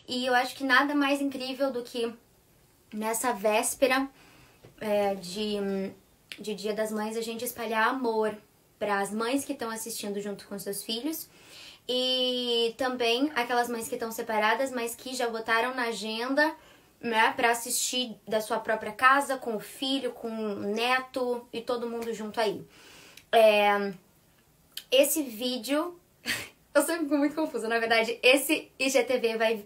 E eu acho que nada mais incrível do que nessa véspera de Dia das Mães a gente espalhar amor para as mães que estão assistindo junto com seus filhos e também aquelas mães que estão separadas, mas que já botaram na agenda, né, para assistir da sua própria casa, com o filho, com o neto e todo mundo junto aí. Esse vídeo... Eu sempre fico muito confusa, na verdade. Esse IGTV vai...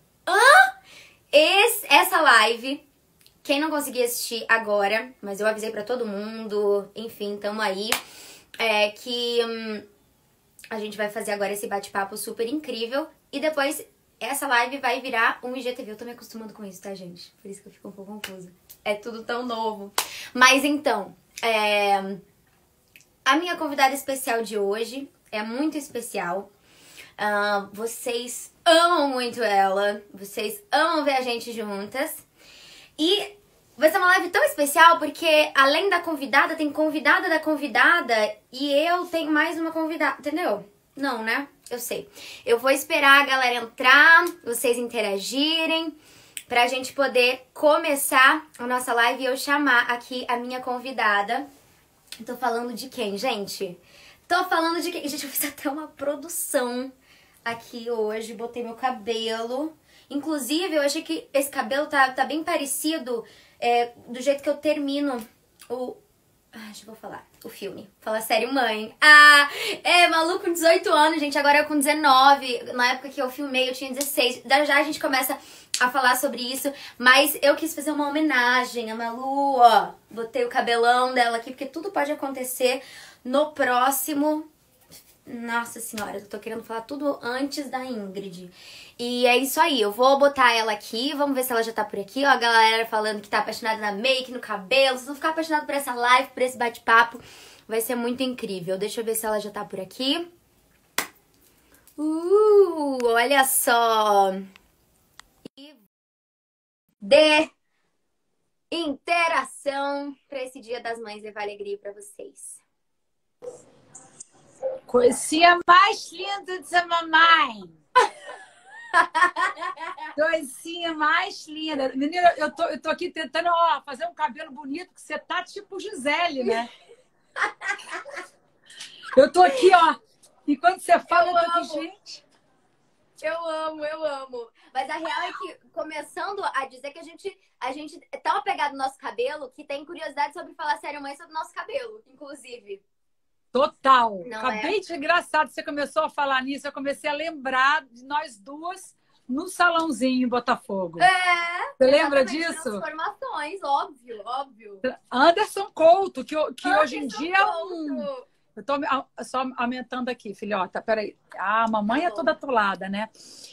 Essa live, quem não conseguir assistir agora, mas eu avisei pra todo mundo, enfim, tamo aí, que a gente vai fazer agora esse bate-papo super incrível e depois essa live vai virar um IGTV. Eu tô me acostumando com isso, tá, gente? Por isso que eu fico um pouco confusa. É tudo tão novo. Mas então, a minha convidada especial de hoje é muito especial. Vocês amam muito ela, vocês amam ver a gente juntas. E vai ser uma live tão especial porque além da convidada, tem convidada da convidada e eu tenho mais uma convidada, entendeu? Não, né? Eu sei. Eu vou esperar a galera entrar, vocês interagirem, pra gente poder começar a nossa live e eu chamar aqui a minha convidada. Tô falando de quem, gente? Tô falando de quem? Gente, eu fiz até uma produção aqui hoje, botei meu cabelo. Inclusive, eu achei que esse cabelo tá bem parecido do jeito que eu termino o... deixa eu falar. O filme. Fala sério, mãe. Maluco com 18 anos, gente. Agora eu com 19. Na época que eu filmei, eu tinha 16. Já a gente começa a falar sobre isso. Mas eu quis fazer uma homenagem a Malu, ó. Botei o cabelão dela aqui, porque tudo pode acontecer no próximo... Nossa senhora, eu tô querendo falar tudo antes da Ingrid. E é isso aí, eu vou botar ela aqui, vamos ver se ela já tá por aqui. Ó, a galera falando que tá apaixonada na make, no cabelo. Vocês vão ficar apaixonados por essa live, por esse bate-papo. Vai ser muito incrível. Deixa eu ver se ela já tá por aqui. Olha só. De interação pra esse Dia das Mães levar alegria pra vocês. Coisinha mais linda de ser mamãe. Coisinha mais linda. Menina, eu tô aqui tentando fazer um cabelo bonito, que você tá tipo Gisele, né? Eu tô aqui, ó. E quando você fala, eu tô aqui, gente. Eu amo. Mas a real é que, começando a dizer que a gente é tão apegado no nosso cabelo que tem curiosidade sobre falar sério, mãe, sobre o nosso cabelo, inclusive. Total. Não Acabei de... Engraçado, você começou a falar nisso, eu comecei a lembrar de nós duas no salãozinho em Botafogo. Você lembra disso? Transformações, óbvio. Anderson Couto, que hoje em dia é um... Eu tô só aumentando aqui, filhota. Peraí. A mamãe é toda atolada, né?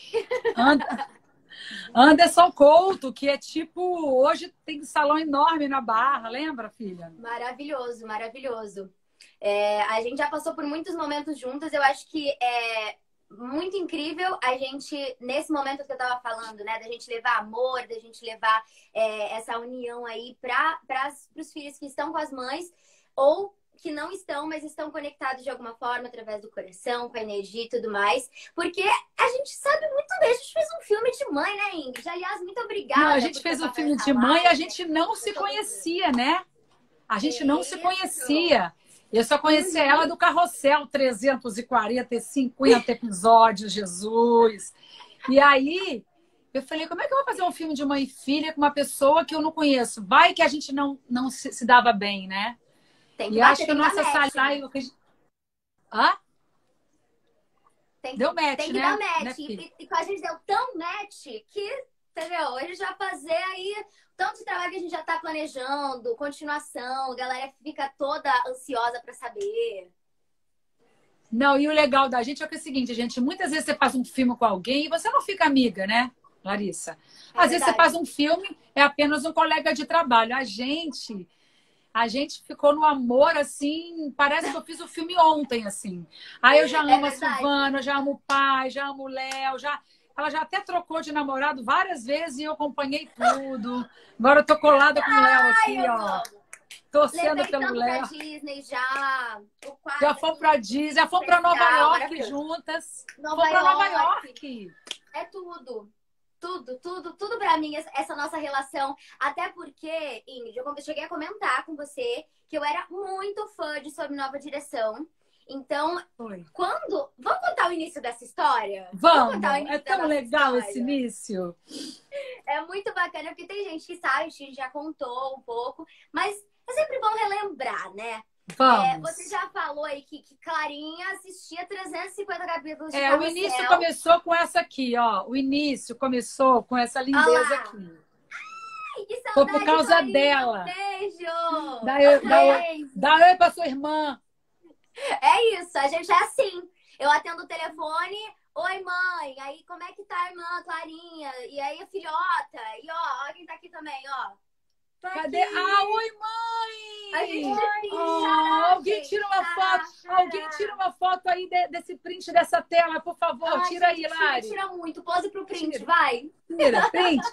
Anderson Couto, que é tipo... Hoje tem um salão enorme na Barra, lembra, filha? Maravilhoso. A gente já passou por muitos momentos juntas. Eu acho que é muito incrível a gente, nesse momento que eu tava falando, né? Da gente levar amor, da gente levar essa união aí para os filhos que estão com as mães ou que não estão, mas estão conectados de alguma forma através do coração, com a energia e tudo mais. Porque a gente sabe muito bem. A gente fez um filme de mãe, né, Ingrid? Aliás, muito obrigada. Não, a gente fez um filme de mãe e a gente não se conhecia, né? A gente não se conhecia. Eu só conhecia ela do Carrossel, 340 e 50 episódios, Jesus. E aí, eu falei, como é que eu vou fazer um filme de mãe e filha com uma pessoa que eu não conheço? Vai que a gente não se dava bem, né? Tem que e bater, acho que a nossa sala... Hã? Deu match, tem que né? dar match. Né, e com a gente deu tão match que, entendeu? A gente vai fazer aí tanto de trabalho que a gente já tá planejando, continuação, a galera fica toda ansiosa pra saber. Não, e o legal da gente é que é o seguinte, gente, muitas vezes você faz um filme com alguém e você não fica amiga, né, Larissa? Às vezes você faz um filme, é apenas um colega de trabalho. A gente ficou no amor, assim, parece que eu fiz o filme ontem, assim. Aí eu já amo a Silvana, já amo o pai, já amo o Léo, ela já até trocou de namorado várias vezes e eu acompanhei tudo. Agora eu tô colada com o Léo aqui, ó. Torcendo pelo Léo. Disney já. Já fomos pra Disney, já fomos pra Nova York juntas. Fomos pra Nova York. É tudo. tudo pra mim, essa nossa relação. Até porque, Ingrid, eu cheguei a comentar com você que eu era muito fã de Sob Nova Direção. Então, quando... Vamos contar o início dessa história? Vamos contar o início é tão legal história? esse início. É muito bacana, porque tem gente que sabe, a gente já contou um pouco, mas é sempre bom relembrar, né? Vamos. Você já falou aí que Clarinha assistia 350 capítulos de O Carrossel. início começou com essa aqui, ó. O início começou com essa lindeza aqui. Ai, que saudade, foi por causa Clarinha. dela. Beijo! Dá oi pra sua irmã. É isso, a gente é assim. Eu atendo o telefone, oi mãe, aí como é que tá a irmã, Clarinha? E aí a filhota, e ó, olha quem tá aqui também, ó. Cadê? Aqui. Oi mãe! A gente alguém tira uma foto, alguém tira uma foto aí desse print dessa tela, por favor, tira aí, Lari. Tira muito, pose pro print, vai. Tira, print.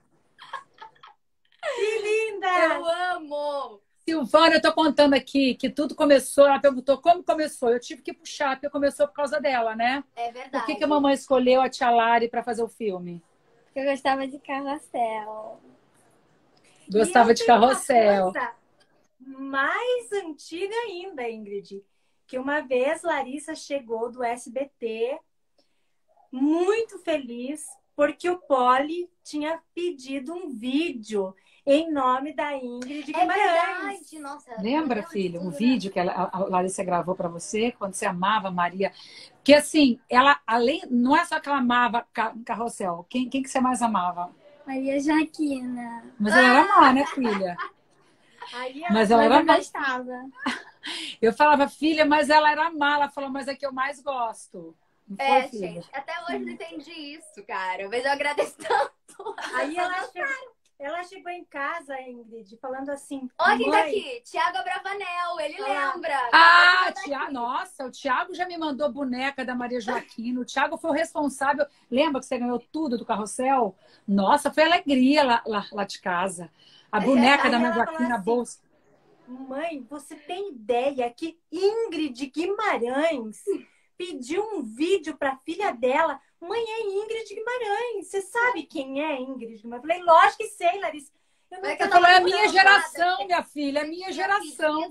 Que linda! Eu amo! Silvana, eu tô contando aqui que tudo começou, ela perguntou como começou. Eu tive que puxar, porque começou por causa dela, né? É verdade. Por que a mamãe escolheu a tia Lari pra fazer o filme? Porque eu gostava de Carrossel. Gostava de Carrossel. Coisa mais antiga ainda, Ingrid. Que uma vez Larissa chegou do SBT muito feliz porque o Poli tinha pedido um vídeo em nome da Ingrid Guimarães. Verdade. Nossa, Lembra, filho, um vídeo que a Larissa gravou para você quando você amava a Maria? Que assim, ela além, não é só que ela amava Carrossel. Quem que você mais amava? Maria Joaquina. Mas ela era má, né, filha? Mas ela era eu má. gostava. Eu falava, filha, mas ela era má. Ela falou, mas é que eu mais gosto. Não foi, filha? Gente, até hoje não entendi isso, cara. Mas eu agradeço tanto. Aí ela chegou em casa, Ingrid, falando assim... Olha quem tá aqui, Thiago Abravanel, ele lembra. Thiago, nossa, o Thiago já me mandou boneca da Maria Joaquina. O Thiago foi o responsável. Lembra que você ganhou tudo do Carrossel? Nossa, foi alegria lá de casa. A boneca da Maria Joaquina, a bolsa. Mãe, você tem ideia que Ingrid Guimarães pediu um vídeo para a filha dela? Mãe, é Ingrid Guimarães. Você sabe quem é Ingrid Guimarães? Eu falei, lógico que sei, Larissa. Ela falou, é a minha geração, minha filha, é a minha geração.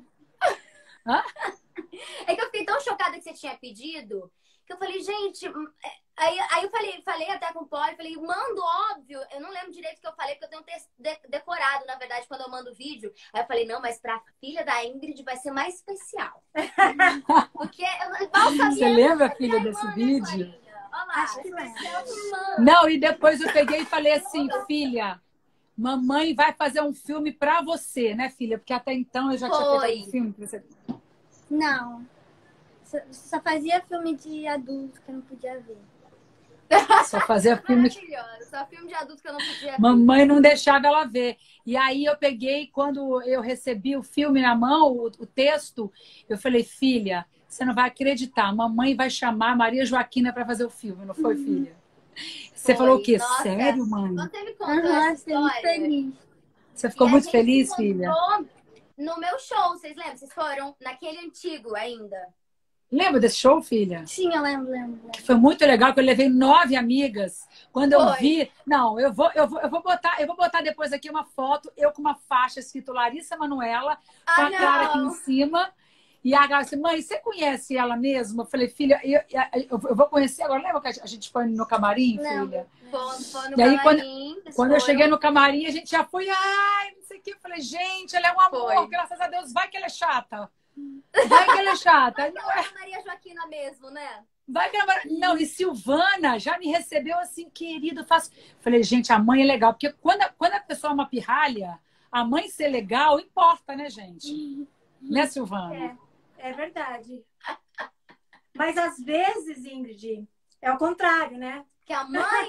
É que eu fiquei tão chocada que você tinha pedido, que eu falei, gente... Aí eu falei até com o Poli, falei, mando, óbvio. Eu não lembro direito o que eu falei, porque eu tenho decorado, na verdade, quando eu mando o vídeo. Aí eu falei, não, mas pra filha da Ingrid vai ser mais especial. Porque eu mal sabia. Você lembra, filha, desse vídeo? Olha lá, especial de mãe. Não, e depois eu peguei e falei assim, filha, mamãe vai fazer um filme pra você, né, filha? Porque até então eu já tinha feito um filme pra você. Não. Só fazia filme de adulto que eu não podia ver. Só fazia filme. Só filme de adulto que eu não podia ver. Mamãe não deixava ela ver. E aí eu peguei, quando eu recebi o filme na mão, o texto, eu falei, filha, você não vai acreditar, mamãe vai chamar a Maria Joaquina para fazer o filme, não foi, filha? Você falou o quê? Nossa, sério, mãe? Você me contou essa história. Feliz. Você ficou muito feliz, filha? No meu show, vocês lembram? Vocês foram naquele antigo ainda. Lembra desse show, filha? Sim, eu lembro. Que foi muito legal, que eu levei 9 amigas. Quando eu vi... Não, eu vou botar depois aqui uma foto, eu com uma faixa escrito Larissa Manoela, com a cara aqui em cima. E a Graça, mãe, você conhece ela mesmo? Eu falei, filha, eu vou conhecer agora. Lembra que a gente foi no camarim, filha? Foi no e aí, camarim. Quando eu cheguei no camarim, a gente já foi, ai, não sei o que. Eu falei, gente, ela é um amor, graças a Deus. Vai que ela é chata. Vai que ela é chata. Não é a Maria Joaquina mesmo, né? Vai que ela... Não, e Silvana já me recebeu assim, querido. Falei, gente, a mãe é legal. Porque quando a pessoa é uma pirralha, a mãe ser legal importa, né, gente? Né, Silvana? É verdade. Mas às vezes, Ingrid, é o contrário, né? Que a mãe...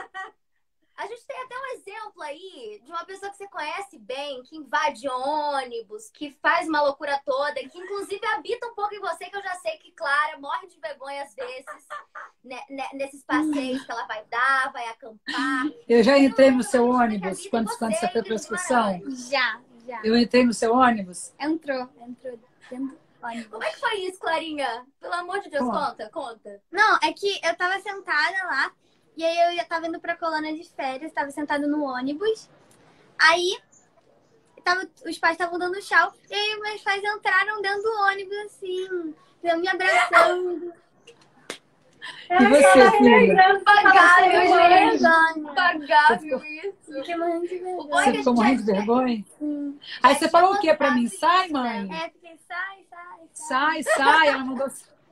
A gente tem até um exemplo aí de uma pessoa que você conhece bem, que invade ônibus, que faz uma loucura toda, que inclusive habita um pouco em você, que eu já sei que Clara morre de vergonha às vezes, né, nesses passeios que ela vai dar, vai acampar. Eu já entrei no seu ônibus quando você foi para a excursão? Já. Eu entrei no seu ônibus? Entrou dentro do ônibus. Como é que foi isso, Clarinha? Pelo amor de Deus, conta. Não, é que eu tava sentada lá E aí eu tava indo pra colônia de férias, tava sentada no ônibus. Aí os pais estavam dando tchau. E aí meus pais entraram dentro do ônibus, assim, me abraçando. E você, filha? Pagável isso. Fiquei morrendo de vergonha. Você ficou morrendo de vergonha? Sim. Aí você falou o quê pra mim? Sai, isso, mãe. né? Fiquei, sai. Sai. Ela mandou...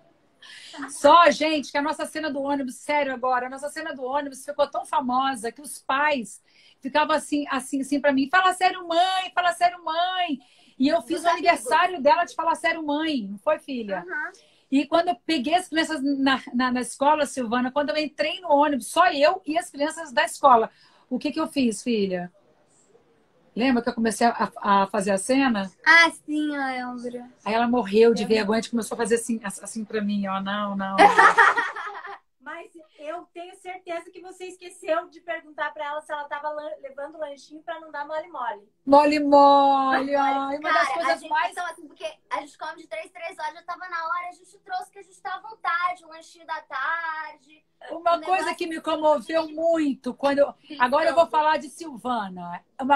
Só, gente, que a nossa cena do ônibus, sério agora, a nossa cena do ônibus ficou tão famosa que os pais ficavam assim pra mim, fala sério, mãe. E eu fiz o aniversário dela de falar sério, mãe. Não foi, filha? Uhum. E quando eu peguei as crianças na escola, Silvana, quando eu entrei no ônibus, só eu e as crianças da escola, o que eu fiz, filha? Lembra que eu comecei a fazer a cena? Ah, sim, eu lembro. Aí ela morreu de vergonha, a gente começou a fazer assim pra mim, ó, não. Mas eu tenho certeza que você esqueceu de perguntar pra ela se ela tava levando lanchinho pra não dar mole-mole. Mole, ai, uma das Cara, coisas a gente, mais... então, assim, porque a gente come de 3 horas, já tava na hora, a gente trouxe que a gente tá à vontade, um lanchinho da tarde. Uma coisa que me comoveu muito, agora eu vou falar de Silvana. Uma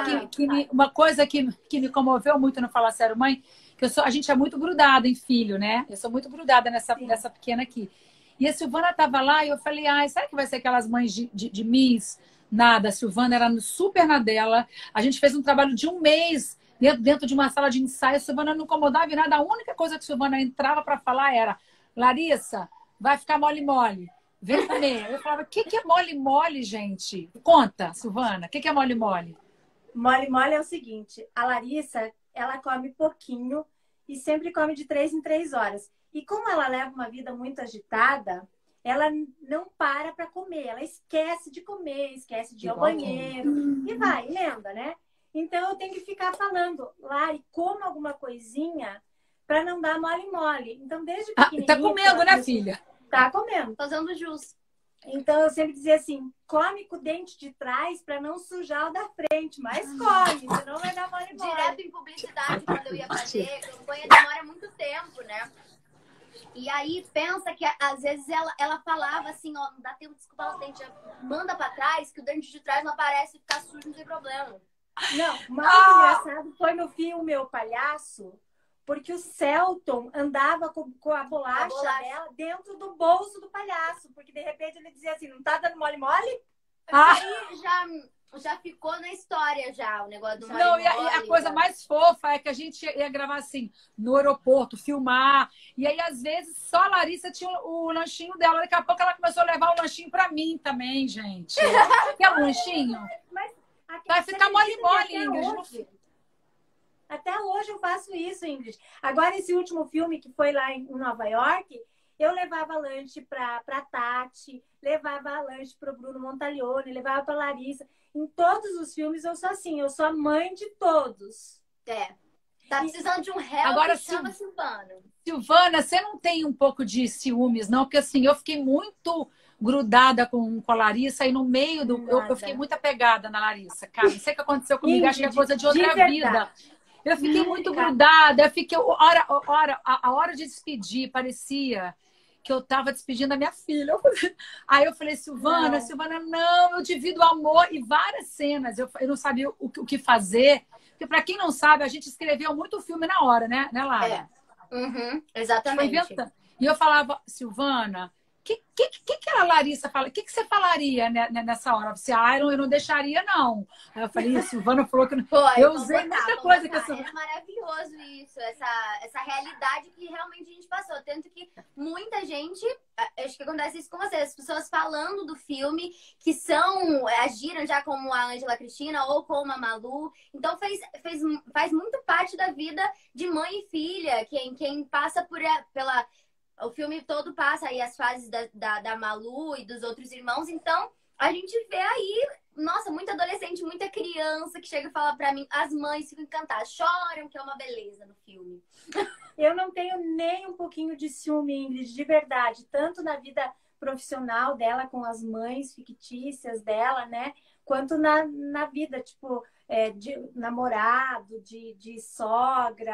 coisa que me comoveu muito no Falar Sério, mãe, que a gente é muito grudada em filho, né? Eu sou muito grudada nessa pequena aqui. E a Silvana estava lá e eu falei, ai, será que vai ser aquelas mães de Miss? Nada, a Silvana era super na dela. A gente fez um trabalho de um mês dentro de uma sala de ensaio. A Silvana não incomodava em nada. A única coisa que a Silvana entrava para falar era, Larissa, vai ficar mole-mole. Vem comer. Eu falava, o que é mole-mole, gente? Conta, Silvana, o que é mole-mole? Mole-mole é o seguinte, a Larissa, ela come pouquinho e sempre come de 3 em 3 horas. E como ela leva uma vida muito agitada, ela não para comer. Ela esquece de comer, esquece de ir ao banheiro. E vai, lembra, né? Então, eu tenho que ficar falando, Lari, coma alguma coisinha para não dar mole-mole. Então, desde pequenininha... Tá comendo, né, filha? Tá comendo. Fazendo jus. Então, eu sempre dizia assim, come com o dente de trás para não sujar o da frente. Mas come, senão vai dar mole-mole. Direto em publicidade, quando eu ia fazer, campanha demora muito tempo, né? E aí, pensa que às vezes ela falava assim, ó, não dá tempo de escovar os dentes, manda pra trás, que o dente de trás não aparece e fica sujo, não tem problema. Não, o mais engraçado foi no filme O Palhaço, porque o Celton andava com a bolacha dela dentro do bolso do palhaço, porque de repente ele dizia assim, não tá dando mole-mole? Aí já ficou na história já, o negócio do mole-mole. Não, e a coisa mais fofa é que a gente ia gravar assim, no aeroporto, filmar. E aí, às vezes, só a Larissa tinha o lanchinho dela. Daqui a pouco ela começou a levar o lanchinho pra mim também, gente. Quer um lanchinho? Mas vai ficar mole-mole, Ingrid. Até hoje eu faço isso, Ingrid. Agora, esse último filme que foi lá em Nova York, eu levava lanche pra Tati, levava lanche pro Bruno Montaglione, levava pra Larissa. Em todos os filmes eu sou assim, eu sou a mãe de todos. É. Tá precisando de um réu agora, que chama Silvana. Silvana, você não tem um pouco de ciúmes, não? Porque assim, eu fiquei muito grudada com a Larissa e no meio do... Eu fiquei muito apegada na Larissa, cara. Não sei o que aconteceu comigo, Ingrid, acho que é coisa de outra vida. Eu fiquei muito grudada, eu fiquei... A hora de despedir, parecia que eu tava despedindo a minha filha. Aí eu falei, Silvana, não, eu divido o amor e várias cenas. Eu não sabia o que fazer. Porque, para quem não sabe, a gente escreveu muito filme na hora, né, Lara? Exatamente. E eu falava, Silvana, que a Larissa fala? O que você falaria nessa hora? Você, eu não deixaria, não. Aí eu falei, a Silvana falou que não. Eu usei muita coisa que a Silvana... É maravilhoso isso, essa realidade que realmente a gente passou. Tanto que muita gente, acho que acontece isso com você, as pessoas falando do filme, que agiram já como a Ângela Cristina ou como a Malu. Então faz muito parte da vida de mãe e filha, quem passa pela... O filme todo passa aí as fases da Malu e dos outros irmãos. Então, a gente vê aí, nossa, muita adolescente, muita criança que chega e fala pra mim, as mães ficam encantadas, choram, que é uma beleza no filme. Eu não tenho nem um pouquinho de ciúme, Ingrid, de verdade. Tanto na vida profissional dela com as mães fictícias dela, né? Quanto na vida, tipo, de namorado, de sogra...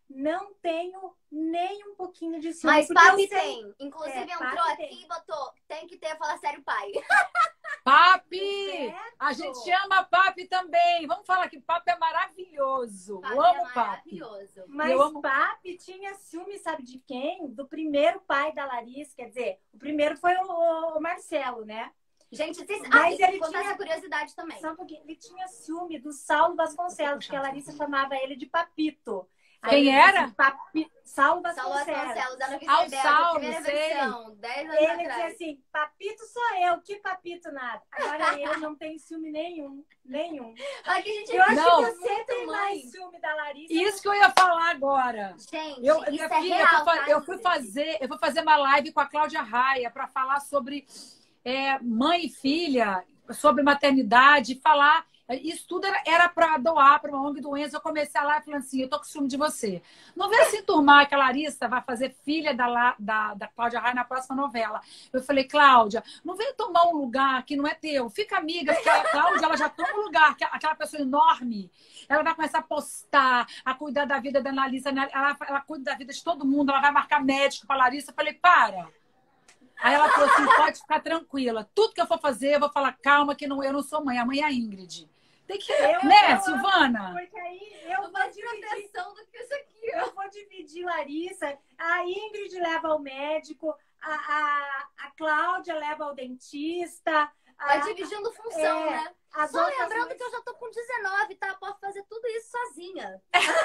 não tenho nem um pouquinho de ciúme. Mas porque eu papi sei- tem. Inclusive entrou papi aqui tem. e botou, tem que ter, fala sério, pai. Papi! Certo. A gente ama Papi também. Vamos falar que Papi é maravilhoso. Papi Eu é amo Papi. maravilhoso. Mas Eu amo- papi tinha ciúme, sabe de quem? Do primeiro pai da Larissa. Quer dizer, o primeiro foi o Marcelo, né? Gente, vocês... Mas e vou ele contar tinha- essa curiosidade também. Só um pouquinho. Ele tinha ciúme do Saulo Vasconcelos, que a Larissa chamava ele de Papito. Quem ele era? disse, Saulo Saulo Vasconcelos. Vasconcelos, ano que Ah, o rebelde, Saulo, primeira sei. versão, 10 anos Ele atrás. dizia assim, papito sou eu, que papito nada. Agora eu não tenho ciúme nenhum. Aqui a gente Eu acho Não. que você muito tem mãe. mais ciúme da Larissa. Isso que eu ia falar agora. Gente, Minha isso é filha, real, tá? eu fui fazer uma live com a Cláudia Raia para falar sobre mãe e filha, sobre maternidade, falar. Isso tudo era para doar para uma ONG do Enzo. Eu comecei a live falando assim: eu tô com ciúme de você. Não vem se enturmar que a Larissa vai fazer filha da Cláudia Raia na próxima novela. Eu falei: Cláudia, não vem tomar um lugar que não é teu. Fica amiga, porque a Cláudia ela já toma um lugar, aquela pessoa enorme. Ela vai começar a postar, a cuidar da vida da Larissa. Ela cuida da vida de todo mundo. Ela vai marcar médico para Larissa. Eu falei: para. Aí ela falou assim: pode ficar tranquila. Tudo que eu for fazer, eu vou falar: calma, que eu não sou mãe. A mãe é a Ingrid. Tem que. Né, Silvana? Porque aí eu vou Mais dividir. proteção do que isso aqui. Eu vou dividir Larissa. A Ingrid leva ao médico, a Cláudia leva ao dentista. Vai dividindo função, né? As Só outras lembrando mães- que eu já tô com 19, tá? Posso fazer tudo isso sozinha.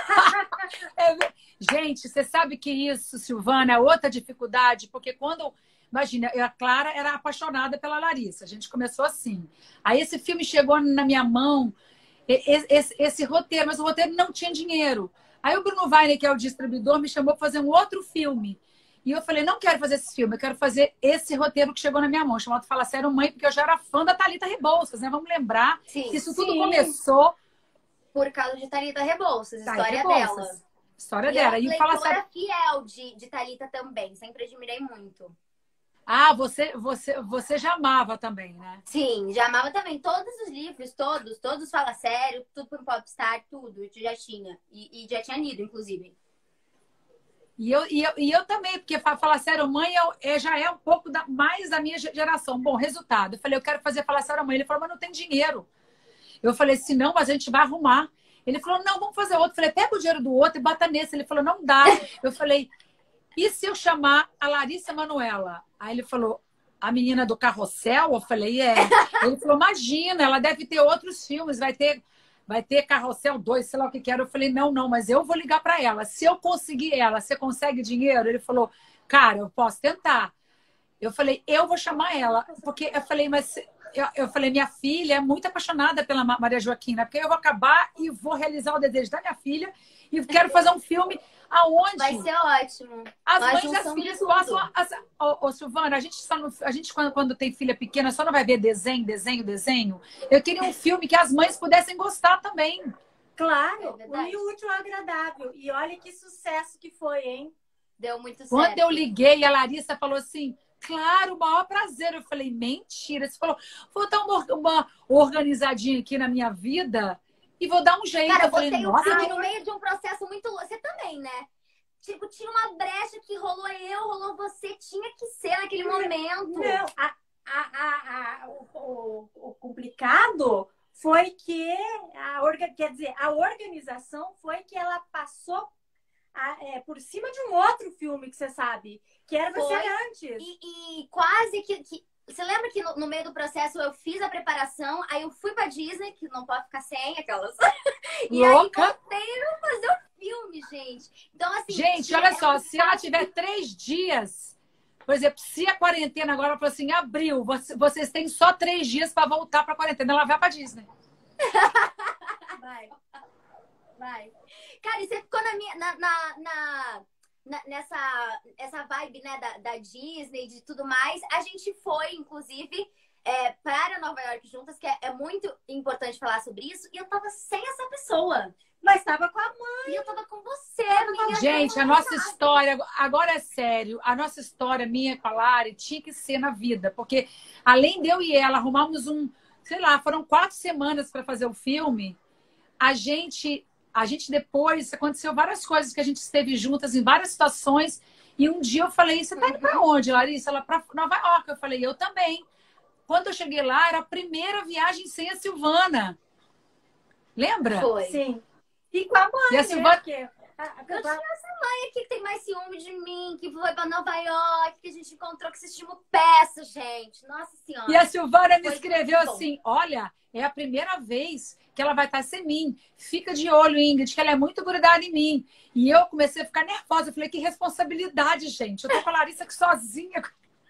Gente, você sabe que isso, Silvana, é outra dificuldade, porque quando. Imagina, a Clara era apaixonada pela Larissa. A gente começou assim. Aí esse filme chegou na minha mão, esse roteiro, mas o roteiro não tinha dinheiro. Aí o Bruno Weiner, que é o distribuidor, me chamou para fazer um outro filme. E eu falei: não quero fazer esse filme, eu quero fazer esse roteiro que chegou na minha mão, chamado Fala Sério Mãe, porque eu já era fã da Thalita Rebouças, né? Vamos lembrar Sim. que isso tudo Sim. começou. Por causa de Thalita Rebouças, Thalita história Rebouças. dela. História E dela. eu E Fala Sério. leitora fiel de Thalita também. Sempre admirei muito. Ah, você já amava também, né? Sim, já amava também. Todos os livros, todos Fala Sério, tudo pro Popstar, tudo. Eu já tinha. E já tinha lido, inclusive. E eu também, porque Fala Sério Mãe já é um pouco mais da minha geração. Bom, resultado. Eu falei: eu quero fazer Fala Sério Mãe. Ele falou: mas não tem dinheiro. Eu falei: se não, mas a gente vai arrumar. Ele falou: não, vamos fazer outro. Eu falei: pega o dinheiro do outro e bota nesse. Ele falou: não dá. Eu falei: e se eu chamar a Larissa Manoela? Aí ele falou: a menina do Carrossel? Eu falei: é. Ele falou: imagina, ela deve ter outros filmes, vai ter Carrossel 2, sei lá o que era. Eu falei: não, mas eu vou ligar para ela. Se eu conseguir ela, você consegue dinheiro? Ele falou: cara, eu posso tentar. Eu falei: eu vou chamar ela. Porque eu falei: mas eu falei: minha filha é muito apaixonada pela Maria Joaquina, porque eu vou acabar e vou realizar o desejo da minha filha e quero fazer um filme aonde Vai ser ótimo. as Uma mães e as junção de filhas tudo. possam. Ô, Silvana, a gente quando tem filha pequena só não vai ver desenho. Eu queria um filme que as mães pudessem gostar também. Claro, É verdade. o útil ao agradável. E olha que sucesso que foi, hein? Deu muito certo. Quando eu liguei, a Larissa falou assim: claro, o maior prazer. Eu falei: mentira. Você falou: vou dar uma organizadinha aqui na minha vida e vou dar um jeito. Cara, eu eu falei: botei o nossa, filme no meio de um processo muito louco. Você também, né? Tipo, tinha uma brecha que rolou rolou você. Tinha que ser naquele momento. Não, o complicado foi que a organização foi que ela passou por cima de um outro filme que você sabe, que era Você Foi. Antes. E quase que... Você lembra que no meio do processo eu fiz a preparação, aí eu fui pra Disney, que não pode ficar sem aquelas. E louca. aí voltei pra fazer o filme, gente. Então, assim. Gente, olha só, se ela tiver 3 dias, por exemplo, se a quarentena agora falou assim: abril, vocês têm só 3 dias para voltar para a quarentena, ela vai para Disney. Vai. Cara, e você ficou nessa vibe, né, da Disney, de tudo mais. A gente foi, inclusive, para Nova York juntas, que é muito importante falar sobre isso. E eu tava sem essa pessoa. Mas estava com a mãe. E eu tava com você, amiga. Gente, a nossa história, agora é sério, a nossa história, minha com a Lari, tinha que ser na vida. Porque além de eu e ela arrumamos sei lá, foram 4 semanas para fazer o filme. A gente a gente depois, aconteceu várias coisas que a gente esteve juntas em várias situações. E um dia eu falei, você tá indo pra onde, Larissa? Ela pra Nova York. Eu falei, eu também. Quando eu cheguei lá, era a primeira viagem sem a Silvana. Lembra? Foi. Sim. E com a mãe, e a Silvana... Eu tinha essa mãe aqui que tem mais ciúme de mim, que foi pra Nova York, que a gente encontrou, que assistimos peça, gente. Nossa Senhora. E a Silvana me escreveu assim, olha, é a primeira vez que ela vai estar sem mim. Fica de olho, Ingrid, que ela é muito grudada em mim. E eu comecei a ficar nervosa. Eu falei, que responsabilidade, gente. Eu tô com a Larissa aqui sozinha.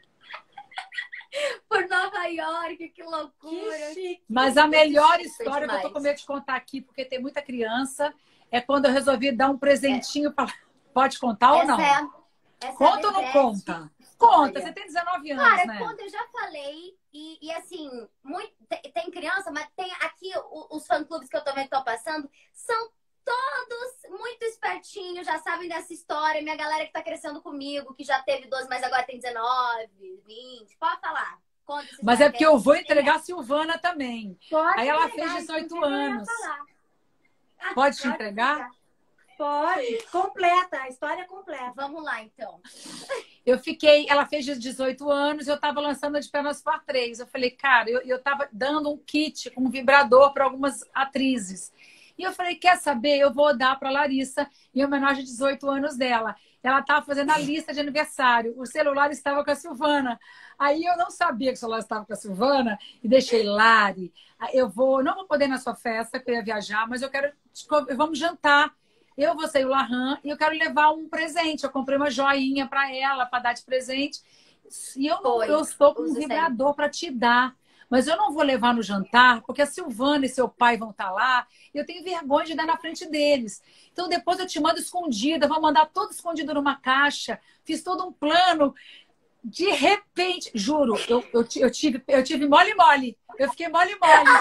Por Nova York, que loucura. Que chique. Mas a melhor história que eu tô com medo de contar aqui, porque tem muita criança, é quando eu resolvi dar um presentinho para... Pode contar ou não? Conta ou não conta? Conta, você tem 19 anos, cara, né? Conta, eu já falei. E assim, tem criança, mas tem aqui os fã-clubes que eu também tô passando, são todos muito espertinhos, já sabem dessa história. Minha galera que tá crescendo comigo, que já teve 12, mas agora tem 19, 20. Pode falar. Conta, mas é porque eu vou entregar a Silvana também. Pode aí ela entregar, fez 18 anos. Pode Pode te entregar? Pode. Completa, a história completa. Vamos lá, então. Ela fez 18 anos e eu tava lançando de pernas para 3. Eu falei, cara, eu tava dando um kit com um vibrador para algumas atrizes. E eu falei, quer saber? Eu vou dar para Larissa em homenagem aos 18 anos dela. Ela estava fazendo a lista de aniversário. O celular estava com a Silvana. Aí eu não sabia que o celular estava com a Silvana e deixei, Lari, não vou poder ir na sua festa, porque eu ia viajar, mas vamos jantar. Eu vou sair o Larran e eu quero levar um presente. Eu comprei uma joinha para ela, para dar de presente. E eu estou com um vibrador para te dar. Mas eu não vou levar no jantar, porque a Silvana e seu pai vão estar lá. E eu tenho vergonha de dar na frente deles. Então depois eu te mando escondida. Vou mandar todo escondido numa caixa. Fiz todo um plano. De repente, juro, eu tive mole-mole. Eu fiquei mole-mole.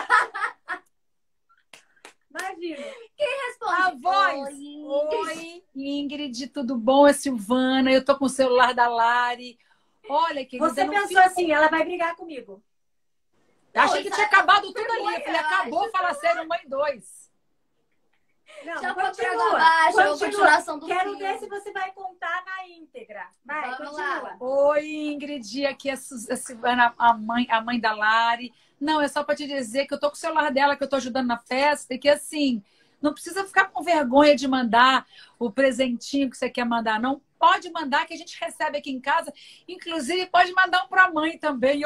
Imagina. Quem responde? A voz. Oi, Ingrid, tudo bom? É Silvana. Eu tô com o celular da Lari. Olha, querida. Você pensou assim, ela vai brigar comigo. Achei que tinha acabado tudo ali. Eu falei, acabou, fala sério, mãe 2. Não, já continua. Continuação do Quero filme. ver se você vai contar na íntegra. Vai, Vamos continua. lá. Oi, Ingrid, aqui é a Silvana, a mãe da Lari. Não, é só para te dizer que eu tô com o celular dela, que eu tô ajudando na festa, e que assim, não precisa ficar com vergonha de mandar o presentinho que você quer mandar, não. Pode mandar, que a gente recebe aqui em casa. Inclusive, pode mandar um para a mãe também.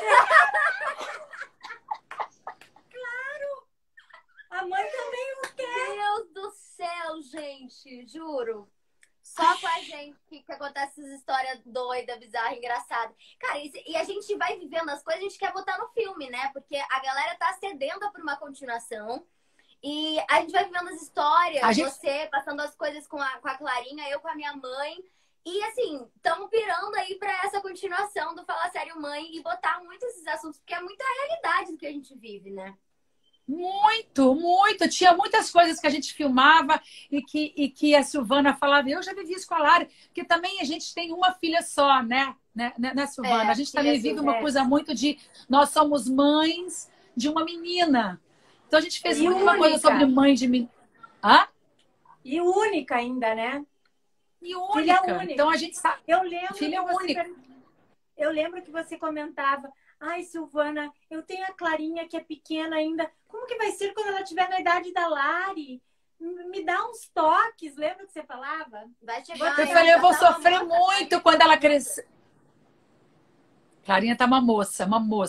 Claro! A mãe também não quer. Deus do céu, gente, juro. Só com a gente que acontece essas histórias doidas, bizarras, engraçadas. Cara, e a gente vai vivendo as coisas, a gente quer botar no filme, né? Porque a galera tá sedenta por uma continuação. E a gente vai vivendo as histórias, você passando as coisas com a Clarinha, eu com a minha mãe. E assim, estamos pirando aí pra essa continuação do Fala Sério Mãe e botar muito esses assuntos, porque é muita realidade do que a gente vive, né? Muito, muito. Tinha muitas coisas que a gente filmava e que a Silvana falava. Eu já vivi isso com a Lari, porque também a gente tem uma filha só, né, Silvana? A gente também vive uma coisa muito de... Nós somos mães de uma menina. Então a gente fez uma coisa sobre mãe de menina. Hã? E única ainda, né? E única. Filha única. Então a gente sabe. Eu lembro filha única. Eu lembro que você comentava: ai, Silvana, eu tenho a Clarinha que é pequena ainda. Como que vai ser quando ela estiver na idade da Lari? Me dá uns toques. Lembra que você falava? Vai chegar. Eu falei, eu vou sofrer muito quando ela crescer. Clarinha tá uma moça.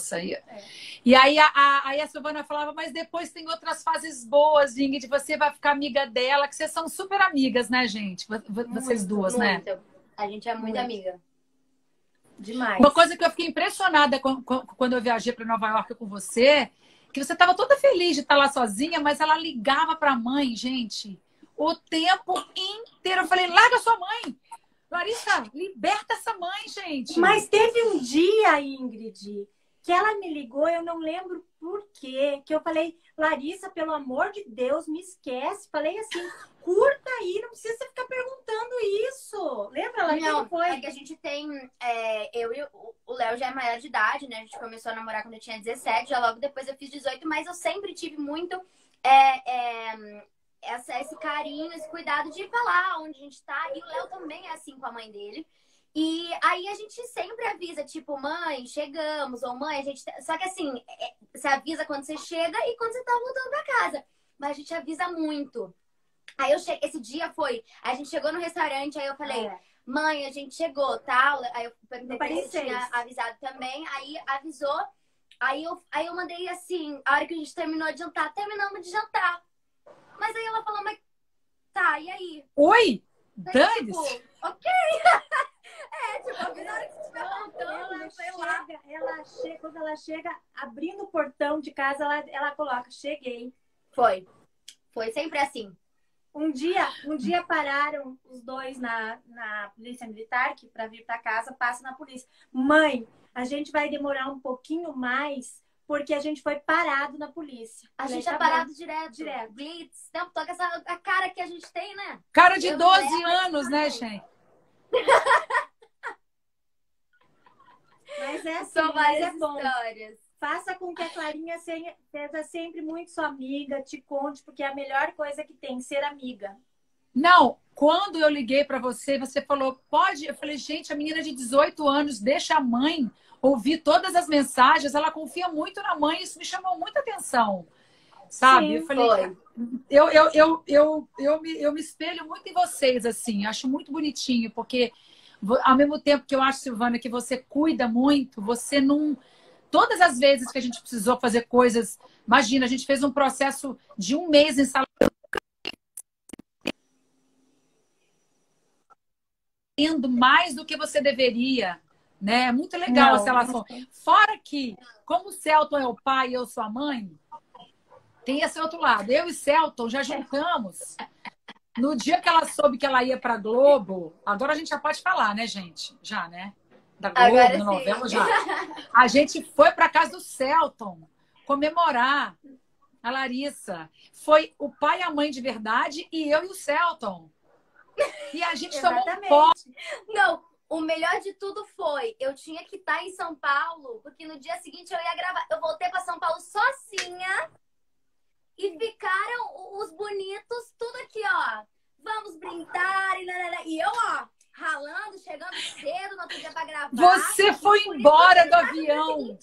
E aí a Silvana falava, mas depois tem outras fases boas, Ingrid, você vai ficar amiga dela, que vocês são super amigas, né, gente? Vocês duas, né? A gente é muito amiga. Demais. Uma coisa que eu fiquei impressionada quando eu viajei para Nova York com você, que você estava toda feliz de estar lá sozinha, mas ela ligava para a mãe, gente, o tempo inteiro. Eu falei, larga sua mãe! Larissa, liberta essa mãe, gente! Mas teve um dia, Ingrid, que ela me ligou, eu não lembro por quê, que eu falei, Larissa, pelo amor de Deus, me esquece. Falei assim, curta aí, não precisa ficar perguntando isso. Lembra, Larissa? Não, foi? É que a gente tem... eu e o Léo já é maior de idade, né? A gente começou a namorar quando eu tinha 17, já logo depois eu fiz 18, mas eu sempre tive muito... esse carinho, esse cuidado de falar onde a gente tá. E o Léo também é assim com a mãe dele. E aí a gente sempre avisa, tipo, mãe, chegamos, ou mãe, a gente... Só que assim, você avisa quando você chega e quando você tá voltando pra casa. Mas a gente avisa muito. Aí esse dia foi, a gente chegou no restaurante, aí eu falei, mãe, a gente chegou, tá? Aí eu perguntei se tinha avisado também, aí avisou. Aí eu mandei assim, a hora que a gente terminou de jantar, terminamos de jantar. Mas aí ela falou, mas tá, e aí? Oi? Dane-se? Tipo, ok. Tipo, na hora que você estiver voltando, sei lá. Quando ela chega, abrindo o portão de casa, ela coloca, cheguei. Foi sempre assim. Um dia pararam os dois na polícia militar, que para vir para casa passa na polícia. Mãe, a gente vai demorar um pouquinho mais, porque a gente foi parado na polícia. A gente é parado direto. Blitz, tempo todo, a cara que a gente tem, né? Cara de 12 anos, né, gente? Mas é assim, São várias é bom. histórias. Faça com que a Clarinha seja sempre muito sua amiga, te conte, porque é a melhor coisa que tem, ser amiga. Não, quando eu liguei para você, você falou, pode? Eu falei, gente, a menina de 18 anos deixa a mãe ouvir todas as mensagens, ela confia muito na mãe, isso me chamou muita atenção, sabe? Sim, eu falei, eu me espelho muito em vocês, assim, acho muito bonitinho, porque ao mesmo tempo que eu acho, Silvana, que você cuida muito, você não... Todas as vezes que a gente precisou fazer coisas... Imagina, a gente fez um processo de 1 mês em sala... Tendo mais do que você deveria, né? É muito legal essa relação. Fora que, como o Celton é o pai e eu sou a mãe, tem esse outro lado. Eu e Celton já juntamos... No dia que ela soube que ela ia para Globo... Agora a gente já pode falar, né, gente? Já, né? Da Globo, agora da novela, já. A gente foi para casa do Celton comemorar a Larissa. Foi o pai e a mãe de verdade e eu e o Celton. E a gente tomou um pó. Não, o melhor de tudo foi, eu tinha que estar em São Paulo, porque no dia seguinte eu ia gravar. Eu voltei para São Paulo sozinha e ficaram os bonitos tudo aqui, ó. Vamos brindar e eu, ó, ralando, chegando cedo no outro dia pra gravar. Você foi embora do avião.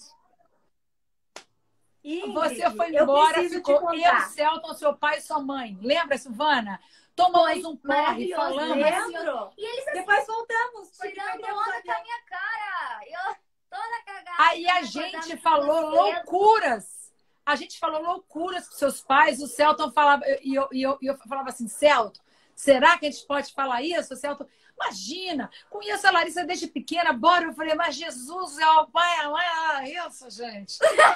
Você foi embora, ficou eu, Celton, seu pai e sua mãe. Lembra, Silvana? Tomamos um porre falando. Lembro. E eles depois voltamos. Tirando onda com a minha cara. Eu toda cagada. Aí a gente falou loucuras. A gente falou loucuras com seus pais. O Celton falava... E eu falava assim, Celton, será que a gente pode falar isso? O Celton... Imagina, conheço a Larissa desde pequena, bora. Eu falei, mas Jesus é o pai, a mãe, isso, gente.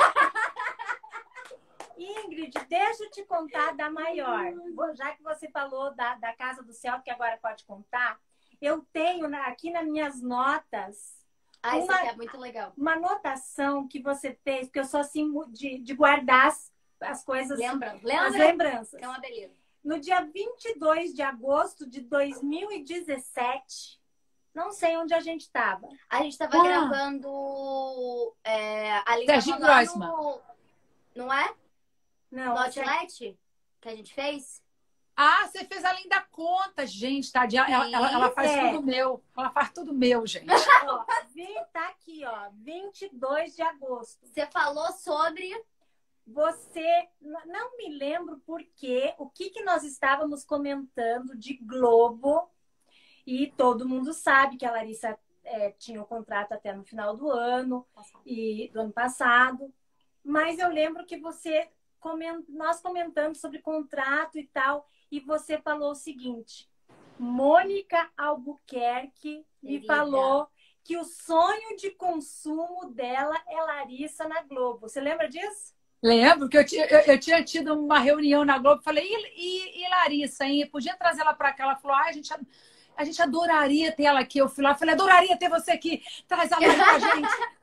Ingrid, deixa eu te contar da maior. Já que você falou da casa do céu, que agora pode contar, eu tenho aqui nas minhas notas isso aqui é muito legal. Uma anotação que você fez, porque eu sou assim de guardar as coisas, as lembranças. Que é uma beleza. No dia 22 de agosto de 2017, não sei onde a gente estava. A gente estava gravando ali Serginho Grossman. Não é? Não. No Outlet que a gente fez? Ah, você fez além da conta, gente, tá? Ela faz tudo meu. Ela faz tudo meu, gente. Ó, tá aqui, ó. 22 de agosto. Você falou sobre... Você, não me lembro o que nós estávamos comentando de Globo, e todo mundo sabe que a Larissa tinha o contrato até no final do ano, e do ano passado, mas eu lembro que nós comentamos sobre contrato e tal, e você falou o seguinte, Mônica Albuquerque me falou que o sonho de consumo dela é Larissa na Globo. Você lembra disso? Lembro que eu tinha tido uma reunião na Globo, falei, e Larissa, hein? Podia trazer ela para cá? Ela falou, a gente adoraria ter ela aqui. Eu fui lá, falei, adoraria ter você aqui, traz ela pra gente.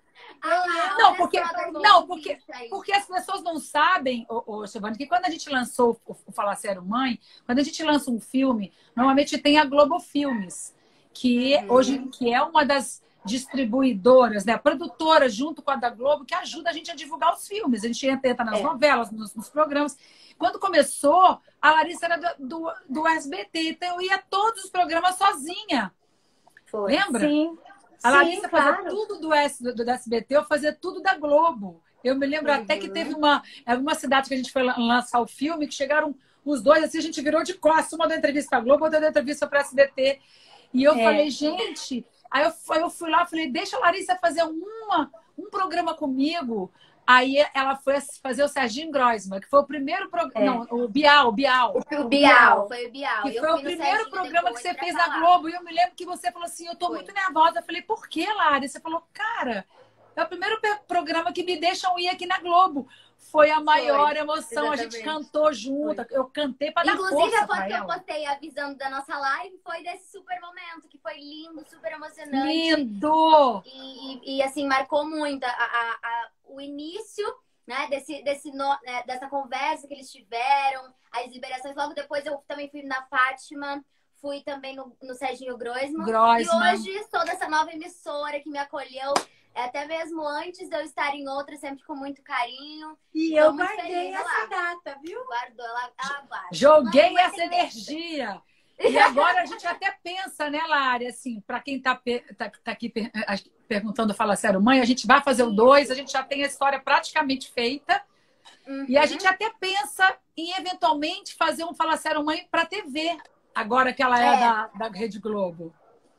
Porque as pessoas não sabem, Silvana, que quando a gente lançou o Fala Sério Mãe, quando a gente lança um filme, normalmente tem a Globo Filmes, que é uma das distribuidoras, né, produtoras junto com a da Globo, que ajuda a gente a divulgar os filmes. A gente entra nas novelas, nos programas. Quando começou, a Larissa era do SBT, então eu ia a todos os programas sozinha. Foi. Lembra? Sim. A Larissa claro. fazia tudo do SBT, eu fazia tudo da Globo. Eu me lembro até que teve alguma cidade que a gente foi lançar o filme, que chegaram os dois, assim, a gente virou de costas, uma deu entrevista para a Globo, outra deu entrevista para a SBT. E eu falei, gente... Aí eu fui lá, falei, deixa a Larissa fazer um programa comigo. Aí ela foi fazer o Serginho Groisman, que foi o primeiro programa... Não, o Bial. O Bial, foi o Bial. Que foi o primeiro programa que você fez na Globo. E eu me lembro que você falou assim, eu tô muito nervosa. Eu falei, por que, Lari? Você falou, cara, é o primeiro programa que me deixam ir aqui na Globo. Foi a maior emoção, exatamente. A gente cantou junto, eu cantei para dar força. Inclusive, a foto que eu postei avisando da nossa live foi desse super momento, que foi lindo, super emocionante. Lindo! E assim, marcou muito o início, né, dessa conversa que eles tiveram, as liberações. Logo depois eu também fui na Fátima, fui também no Serginho Groisman. E hoje sou dessa nova emissora que me acolheu. Até mesmo antes de eu estar em outra, sempre com muito carinho. E eu guardei essa data, viu? Guardou, ela guarda. Joguei essa energia. E agora a gente até pensa, né, Lari, assim, para quem tá aqui perguntando, Fala Sério Mãe, a gente vai fazer o 2, a gente já tem a história praticamente feita. E a gente até pensa em, eventualmente, fazer um Fala Sério Mãe para TV, agora que ela é da Rede Globo.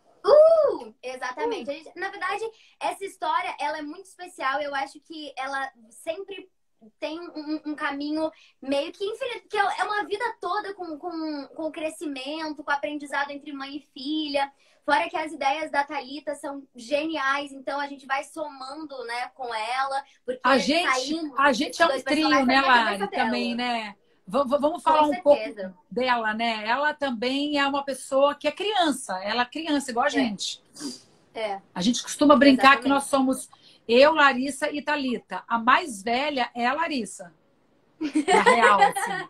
Exatamente. Na verdade, essa história, ela é muito especial. Eu acho que ela sempre tem um caminho meio que infinito, que é uma vida toda com crescimento, com aprendizado entre mãe e filha. Fora que as ideias da Thalita são geniais, então a gente vai somando, né, com ela. Porque a gente é um trio, né, Lari, também, né? Vamos falar um pouco dela, né? Ela também é uma pessoa que é criança. Ela é criança, igual a gente. A gente costuma brincar que nós somos eu, Larissa e Thalita. A mais velha é a Larissa. Na real, assim.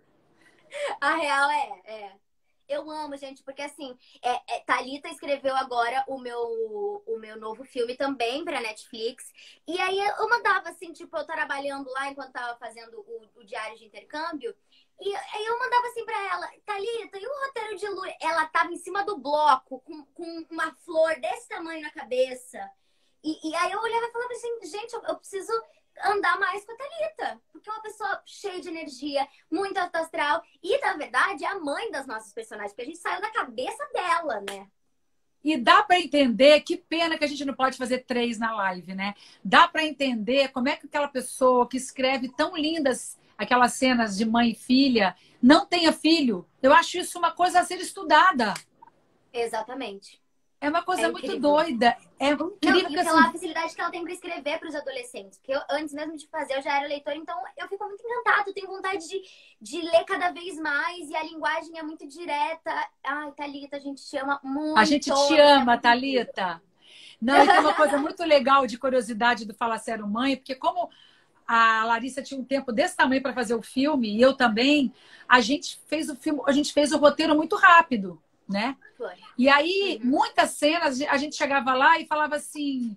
A real eu amo, gente, porque assim, Thalita escreveu agora o meu novo filme também pra Netflix. E aí eu mandava assim, tipo, eu trabalhando lá enquanto tava fazendo o diário de intercâmbio. E aí eu mandava assim pra ela, Thalita, e o roteiro de Lu? Ela tava em cima do bloco, com uma flor desse tamanho na cabeça. E aí eu olhava e falava assim, gente, eu preciso andar mais com a Thalita, porque é uma pessoa cheia de energia, muito alto astral, e na verdade é a mãe das nossas personagens, porque a gente saiu da cabeça dela, né? E dá para entender, que pena que a gente não pode fazer 3 na live, né? Dá para entender como é que aquela pessoa que escreve tão lindas aquelas cenas de mãe e filha não tenha filho. Eu acho isso uma coisa a ser estudada. Exatamente. É uma coisa muito doida. É incrível. Não, e pela facilidade que ela tem para escrever para os adolescentes. Porque eu, antes mesmo de fazer, eu já era leitora, então eu fico muito encantada. Eu tenho vontade de ler cada vez mais. E a linguagem é muito direta. Ai, Thalita, a gente te ama muito. A gente te ama, Thalita. Não, e tem uma coisa muito legal de curiosidade do Fala Sério Mãe, porque como a Larissa tinha um tempo desse tamanho para fazer o filme, e eu também, a gente fez o roteiro muito rápido, né? Foi. E aí, muitas cenas, a gente chegava lá e falava assim,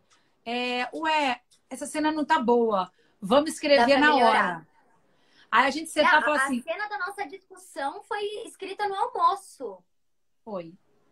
essa cena não tá boa, vamos escrever na hora. Aí a gente sentava e falava assim... A cena da nossa discussão foi escrita no almoço. Foi,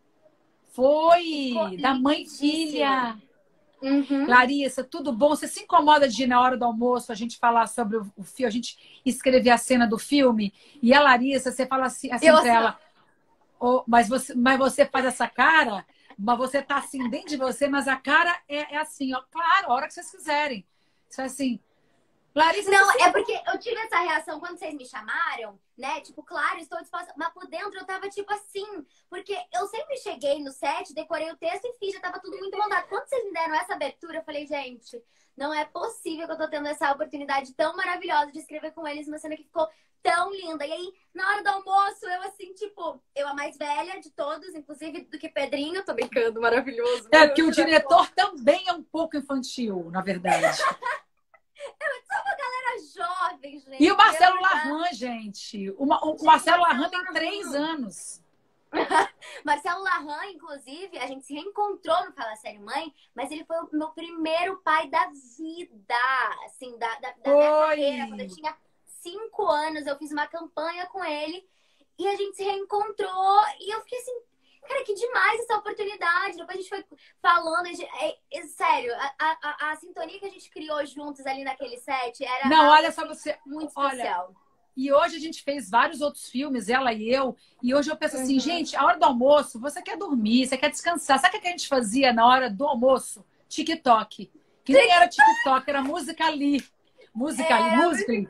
da mãe e filha. Larissa, tudo bom? Você se incomoda de ir na hora do almoço a gente falar sobre o filme, a gente escrever a cena do filme? E a Larissa, você fala assim pra ela... Mas você faz essa cara, mas você tá assim dentro de você, mas a cara é assim, ó, claro, a hora que vocês quiserem. Isso é assim, Larissa... Não, é porque eu tive essa reação quando vocês me chamaram, né? Tipo, claro, estou disposta. Mas por dentro eu tava tipo assim, porque eu sempre cheguei no set, decorei o texto e fiz, já tava tudo muito montado. Quando vocês me deram essa abertura, eu falei, gente, não é possível que eu tô tendo essa oportunidade tão maravilhosa de escrever com eles uma cena que ficou tão linda. E aí, na hora do almoço, eu assim, tipo, eu a mais velha de todos, inclusive do que Pedrinho, tô brincando, maravilhoso. É, porque o diretor também é um pouco infantil, na verdade. Eu sou uma galera jovem, gente. E o Marcelo Larran, gente. O Marcelo Larran tem 3 anos. Marcelo Larrain, inclusive, a gente se reencontrou no Fala Sério Mãe, mas ele foi o meu primeiro pai da vida, assim, da minha carreira. Quando eu tinha 5 anos, eu fiz uma campanha com ele e a gente se reencontrou e eu fiquei assim, cara, que demais essa oportunidade. Depois a gente foi falando, sério, a sintonia que a gente criou juntos ali naquele set era Não, olha só você, muito especial. Olha, e hoje a gente fez vários outros filmes, ela e eu, e hoje eu penso assim, gente, a hora do almoço, você quer dormir, você quer descansar. Sabe o que a gente fazia na hora do almoço? TikTok. Que nem era TikTok, era Musical.ly. Musical.ly.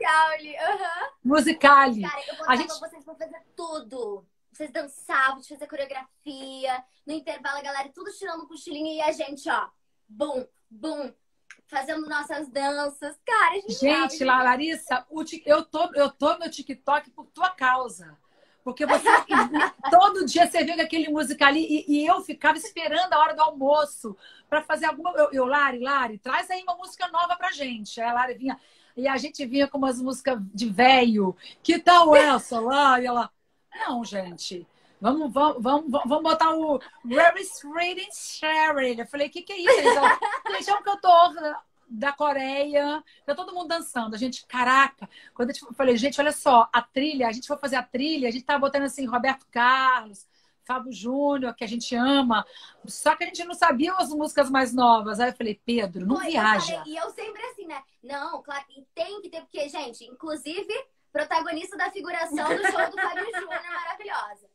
Musical.ly. Cara, eu botava vocês pra fazer tudo. Vocês dançavam, fazer coreografia. No intervalo, a galera tudo tirando um cochilinho e a gente, ó, bum, bum, fazendo nossas danças. Cara, gente, Larissa, eu tô no TikTok por tua causa. Porque você todo dia você vê aquele Musical.ly e eu ficava esperando a hora do almoço para fazer alguma. Lari, traz aí uma música nova pra gente. Aí a Lari vinha, e a gente vinha com umas músicas de velho. Que tal essa lá? E ela. Não, gente. Vamos botar o Very Sweet and Sherry. Eu falei, que é isso? Gente, é um cantor da Coreia. Tá todo mundo dançando. A gente, caraca. Quando eu falei, gente, olha só, a gente foi fazer a trilha, a gente tava botando assim, Roberto Carlos, Fábio Júnior, que a gente ama. Só que a gente não sabia as músicas mais novas. Aí eu falei, Pedro, não viaja. E eu sempre assim, né? Não, claro, e tem que ter, porque, gente, inclusive, protagonista da figuração do show do Fábio Júnior, maravilhosa.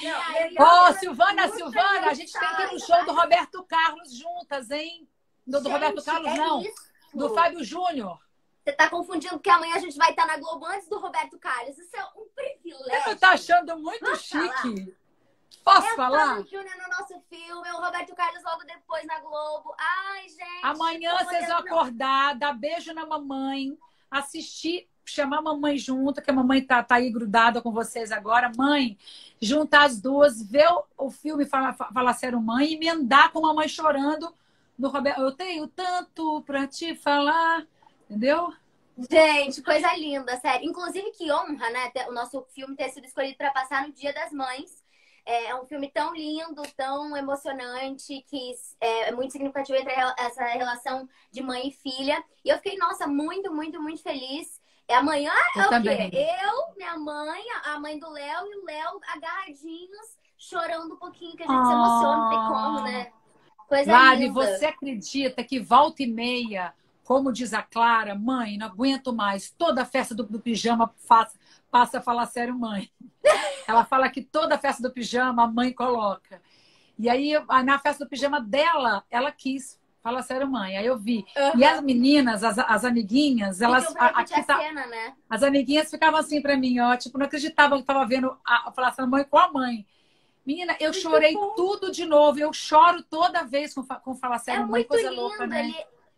Silvana, a gente tem que ir no show do Roberto Carlos juntas, hein? Do Roberto Carlos, não. Isso. Do Fábio Júnior. Você tá confundindo porque amanhã a gente vai estar na Globo antes do Roberto Carlos. Isso é um privilégio. Você tá achando muito chique. Posso falar? O Júnior no nosso filme, o Roberto Carlos logo depois na Globo. Ai, gente. Amanhã vocês vão acordar, dar beijo na mamãe, assistir, chamar a mamãe junto, que a mamãe tá aí grudada com vocês agora. Mãe, juntar as duas, ver o filme Fala Sério Mãe e emendar com a mamãe chorando do Roberto. Eu tenho tanto pra te falar, entendeu? Gente, coisa linda, sério. Inclusive, que honra, né? O nosso filme ter sido escolhido para passar no Dia das Mães. É um filme tão lindo, tão emocionante, que é muito significativo entre essa relação de mãe e filha. E eu fiquei, nossa, muito, muito, muito feliz. Amanhã é o quê? Eu, minha mãe, a mãe do Léo e o Léo agarradinhos, chorando um pouquinho, que a gente se emociona, não tem como, né? Coisa Lari, linda. você acredita que volta e meia, como diz a Clara, mãe, não aguento mais, toda festa do pijama passa a Falar Sério Mãe. Ela fala que toda festa do pijama a mãe coloca. E aí, na festa do pijama dela, ela quis Fala Sério Mãe. Aí eu vi. E as meninas, as amiguinhas, elas... cena, né? As amiguinhas ficavam assim pra mim, ó. Tipo, não acreditavam que tava vendo a Falar Sério Mãe com a mãe. Menina, eu chorei tudo de novo. Eu choro toda vez com Falar Sério Mãe. Coisa lindo, louca, né?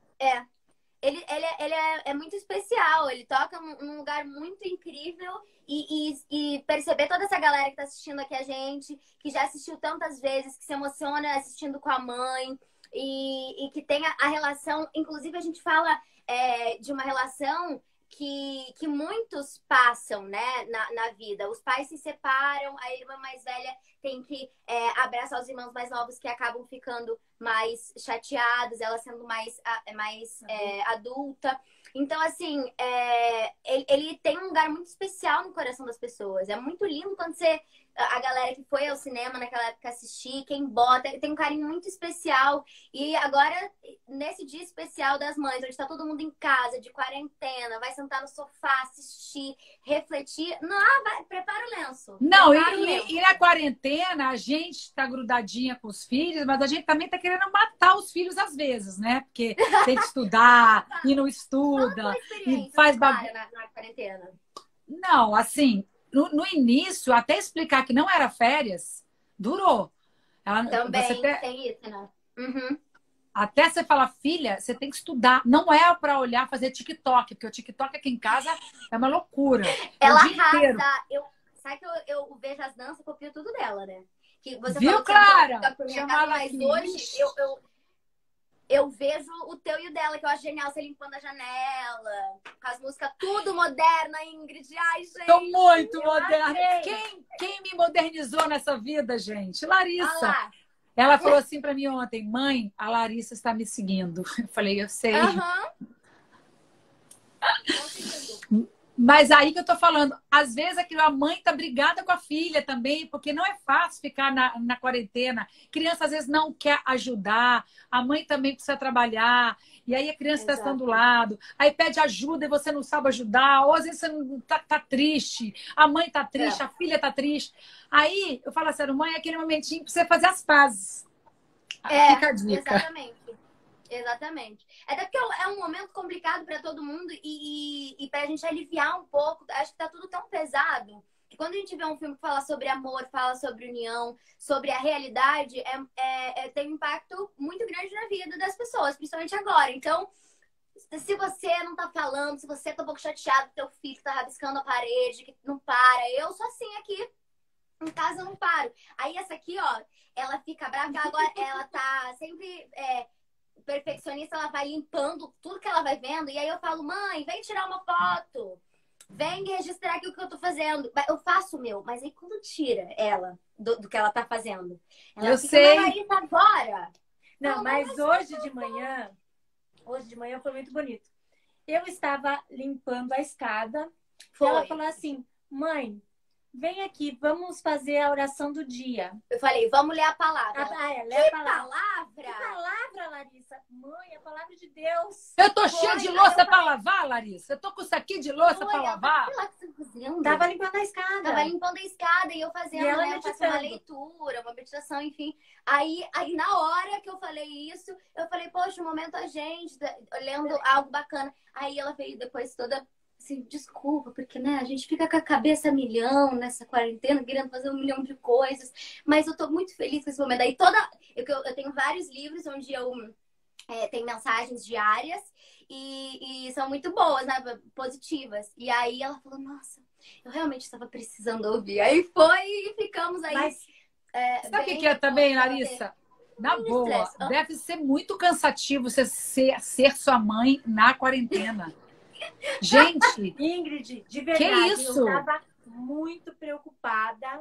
Ele é muito especial. Ele toca num lugar muito incrível. E perceber toda essa galera que tá assistindo aqui a gente, que já assistiu tantas vezes, que se emociona assistindo com a mãe. E que tem a relação... Inclusive, a gente fala de uma relação que muitos passam, né, na vida. Os pais se separam, a irmã mais velha tem que abraçar os irmãos mais novos que acabam ficando mais chateados, ela sendo mais adulta. Então, assim, ele tem um lugar muito especial no coração das pessoas. É muito lindo quando a galera que foi ao cinema naquela época assistir, quem bota, tem um carinho muito especial. E agora, nesse dia especial das mães, onde tá todo mundo em casa, de quarentena, vai sentar no sofá, assistir, refletir. Não, prepara o lenço. Não, e na quarentena, a gente tá grudadinha com os filhos, mas a gente também tá querendo matar os filhos às vezes, né? Porque tem que estudar e não estuda. E faz na quarentena. Não, assim... No início, até explicar que não era férias, durou. Também tem isso, né? Uhum. Até você falar, filha, você tem que estudar. Não é para olhar, fazer TikTok, porque o TikTok aqui em casa é uma loucura. Ela arrasa. Sabe que eu vejo as danças, copio tudo dela, né? Que você viu, falou Clara? Que minha casa, mas hoje eu vejo o teu e o dela, que eu acho genial, você limpando a janela, com as músicas tudo moderna, Ingrid. Ai, gente. Tô muito moderna. Quem me modernizou nessa vida, gente? Larissa. Ah lá. Ela falou assim pra mim ontem, mãe, a Larissa está me seguindo. Eu falei, eu sei. Mas aí que eu tô falando, às vezes a mãe tá brigada com a filha também, porque não é fácil ficar na quarentena. Criança às vezes não quer ajudar, a mãe também precisa trabalhar, e aí a criança está do lado, aí pede ajuda e você não sabe ajudar, ou às vezes você não tá triste, a mãe tá triste, a filha tá triste. Aí eu falo assim, mãe, é aquele momentinho pra você fazer as pazes. Fica a dica. Exatamente. Até porque é um momento complicado para todo mundo e para a gente aliviar um pouco. Acho que tá tudo tão pesado que quando a gente vê um filme que fala sobre amor, fala sobre união, sobre a realidade, tem um impacto muito grande na vida das pessoas, principalmente agora. Então, se você não tá falando, se você tá um pouco chateado com teu filho que tá rabiscando a parede, que não para, eu sou assim aqui. Em casa eu não paro. Aí essa aqui, ó, ela fica brava, agora ela tá sempre... perfeccionista, ela vai limpando tudo que ela vai vendo. E aí eu falo, mãe, vem tirar uma foto. Vem registrar aqui o que eu tô fazendo. Eu faço o meu. Mas aí quando tira ela do que ela tá fazendo, ela eu fica, sei. Larissa, agora. Não, mas hoje de manhã foi muito bonito. Eu estava limpando a escada. E ela falou assim, mãe, vem aqui, vamos fazer a oração do dia. Eu falei, vamos ler a palavra. Lê a palavra. Que palavra, Larissa? Mãe, a palavra de Deus. Eu tô cheia de louça pra lavar, Larissa. Eu tô com isso aqui de louça pra lavar. Tava limpando a escada. Tava limpando a escada e eu fazendo, né? Eu faço uma leitura, uma meditação, enfim. Aí na hora que eu falei isso, eu falei, poxa, um momento a gente, lendo algo bacana. Aí ela veio depois toda... assim, desculpa, porque, né, a gente fica com a cabeça a milhão nessa quarentena, querendo fazer 1 milhão de coisas, mas eu tô muito feliz com esse momento. Aí eu tenho vários livros onde eu tenho mensagens diárias e são muito boas, né, positivas. E aí ela falou, nossa, eu realmente estava precisando ouvir. Aí foi e ficamos aí. Mas, sabe o que é também, Larissa? Na boa, deve ser muito cansativo você ser sua mãe na quarentena. Gente, Ingrid, de verdade, que isso? eu estava muito preocupada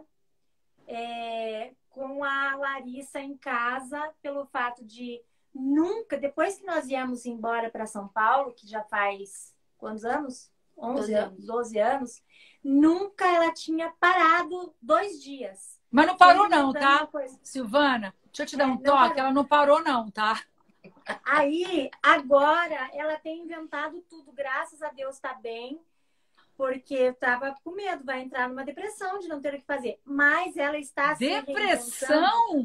com a Larissa em casa, pelo fato de nunca, depois que nós viemos embora para São Paulo, que já faz quantos anos? 11 anos, 12 anos, nunca ela tinha parado 2 dias. Mas não parou não, tá? Silvana, deixa eu te dar um toque, ela não parou não, tá? Aí, agora, ela tem inventado tudo. Graças a Deus tá bem. Porque eu tava com medo. Vai entrar numa depressão de não ter o que fazer. Mas ela está se depressão?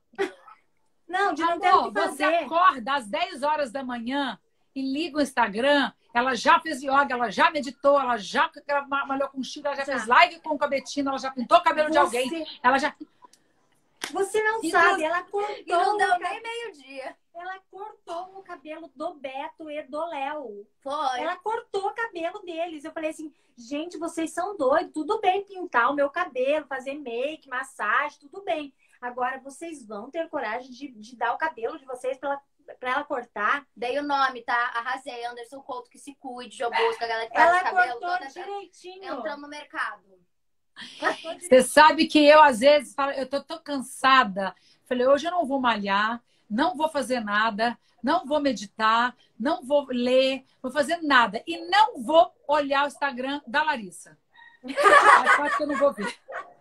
Não, de não ter o que fazer. Você acorda às 10 horas da manhã e liga o Instagram. Ela já fez yoga, ela já meditou, ela já malhou com Chico, ela já fez live com a Betina, ela já pintou o cabelo de alguém. Ela já... Você não sabe, ela cortou. E não deu nem meio-dia. Ela cortou o cabelo do Beto e do Léo. Foi. Ela cortou o cabelo deles. Eu falei assim, gente, vocês são doidos. Tudo bem pintar o meu cabelo, fazer make, massagem, tudo bem. Agora, vocês vão ter coragem de dar o cabelo de vocês pra ela cortar. Dei o nome, tá? Arrasei. Anderson Couto, que se cuide, jogou com a galera que faz ela cabelo. Ela cortou direitinho. Entrando no mercado. Você sabe que eu, às vezes, falo, eu tô tão cansada. Falei, hoje eu não vou malhar, não vou fazer nada, não vou meditar, não vou ler, vou fazer nada. E não vou olhar o Instagram da Larissa. Acho que eu não vou ver.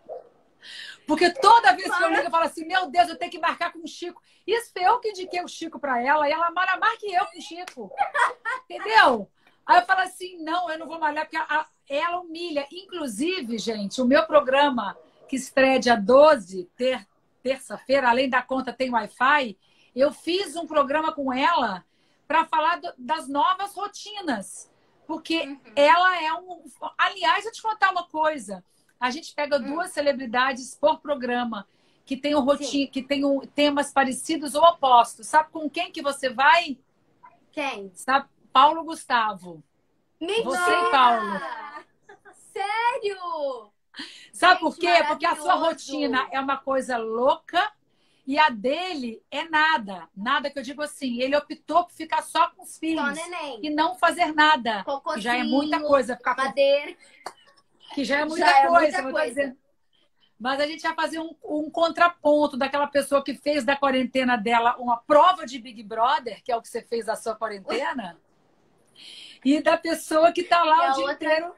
Porque toda vez que eu ligo, eu falo assim, meu Deus, eu tenho que marcar com o Chico. Isso foi eu que indiquei o Chico pra ela, e ela marca eu com o Chico. Entendeu? Aí eu falo assim, não, eu não vou malhar, porque ela humilha. Inclusive, gente, o meu programa, que estreia dia 12, terça-feira, além da conta tem Wi-Fi, eu fiz um programa com ela para falar das novas rotinas. Porque ela é Aliás, eu te contar uma coisa. A gente pega 2 celebridades por programa que tem que tem temas parecidos ou opostos. Sabe com quem que você vai? Quem? Sabe? Paulo Gustavo. Mentira! Você e Paulo. Sério? Sabe por quê? Porque a sua rotina é uma coisa louca E a dele é nada. Nada que eu digo assim. Ele optou por ficar só com os filhos. Só neném. E não fazer nada. Cocôzinho, que já é muita coisa. Ficar com... madeira. Que já é muita Já é coisa. muita coisa. Mas a gente vai fazer um contraponto daquela pessoa que fez da quarentena dela uma prova de Big Brother, que é o que você fez da sua quarentena, e da pessoa que tá lá o dia inteiro.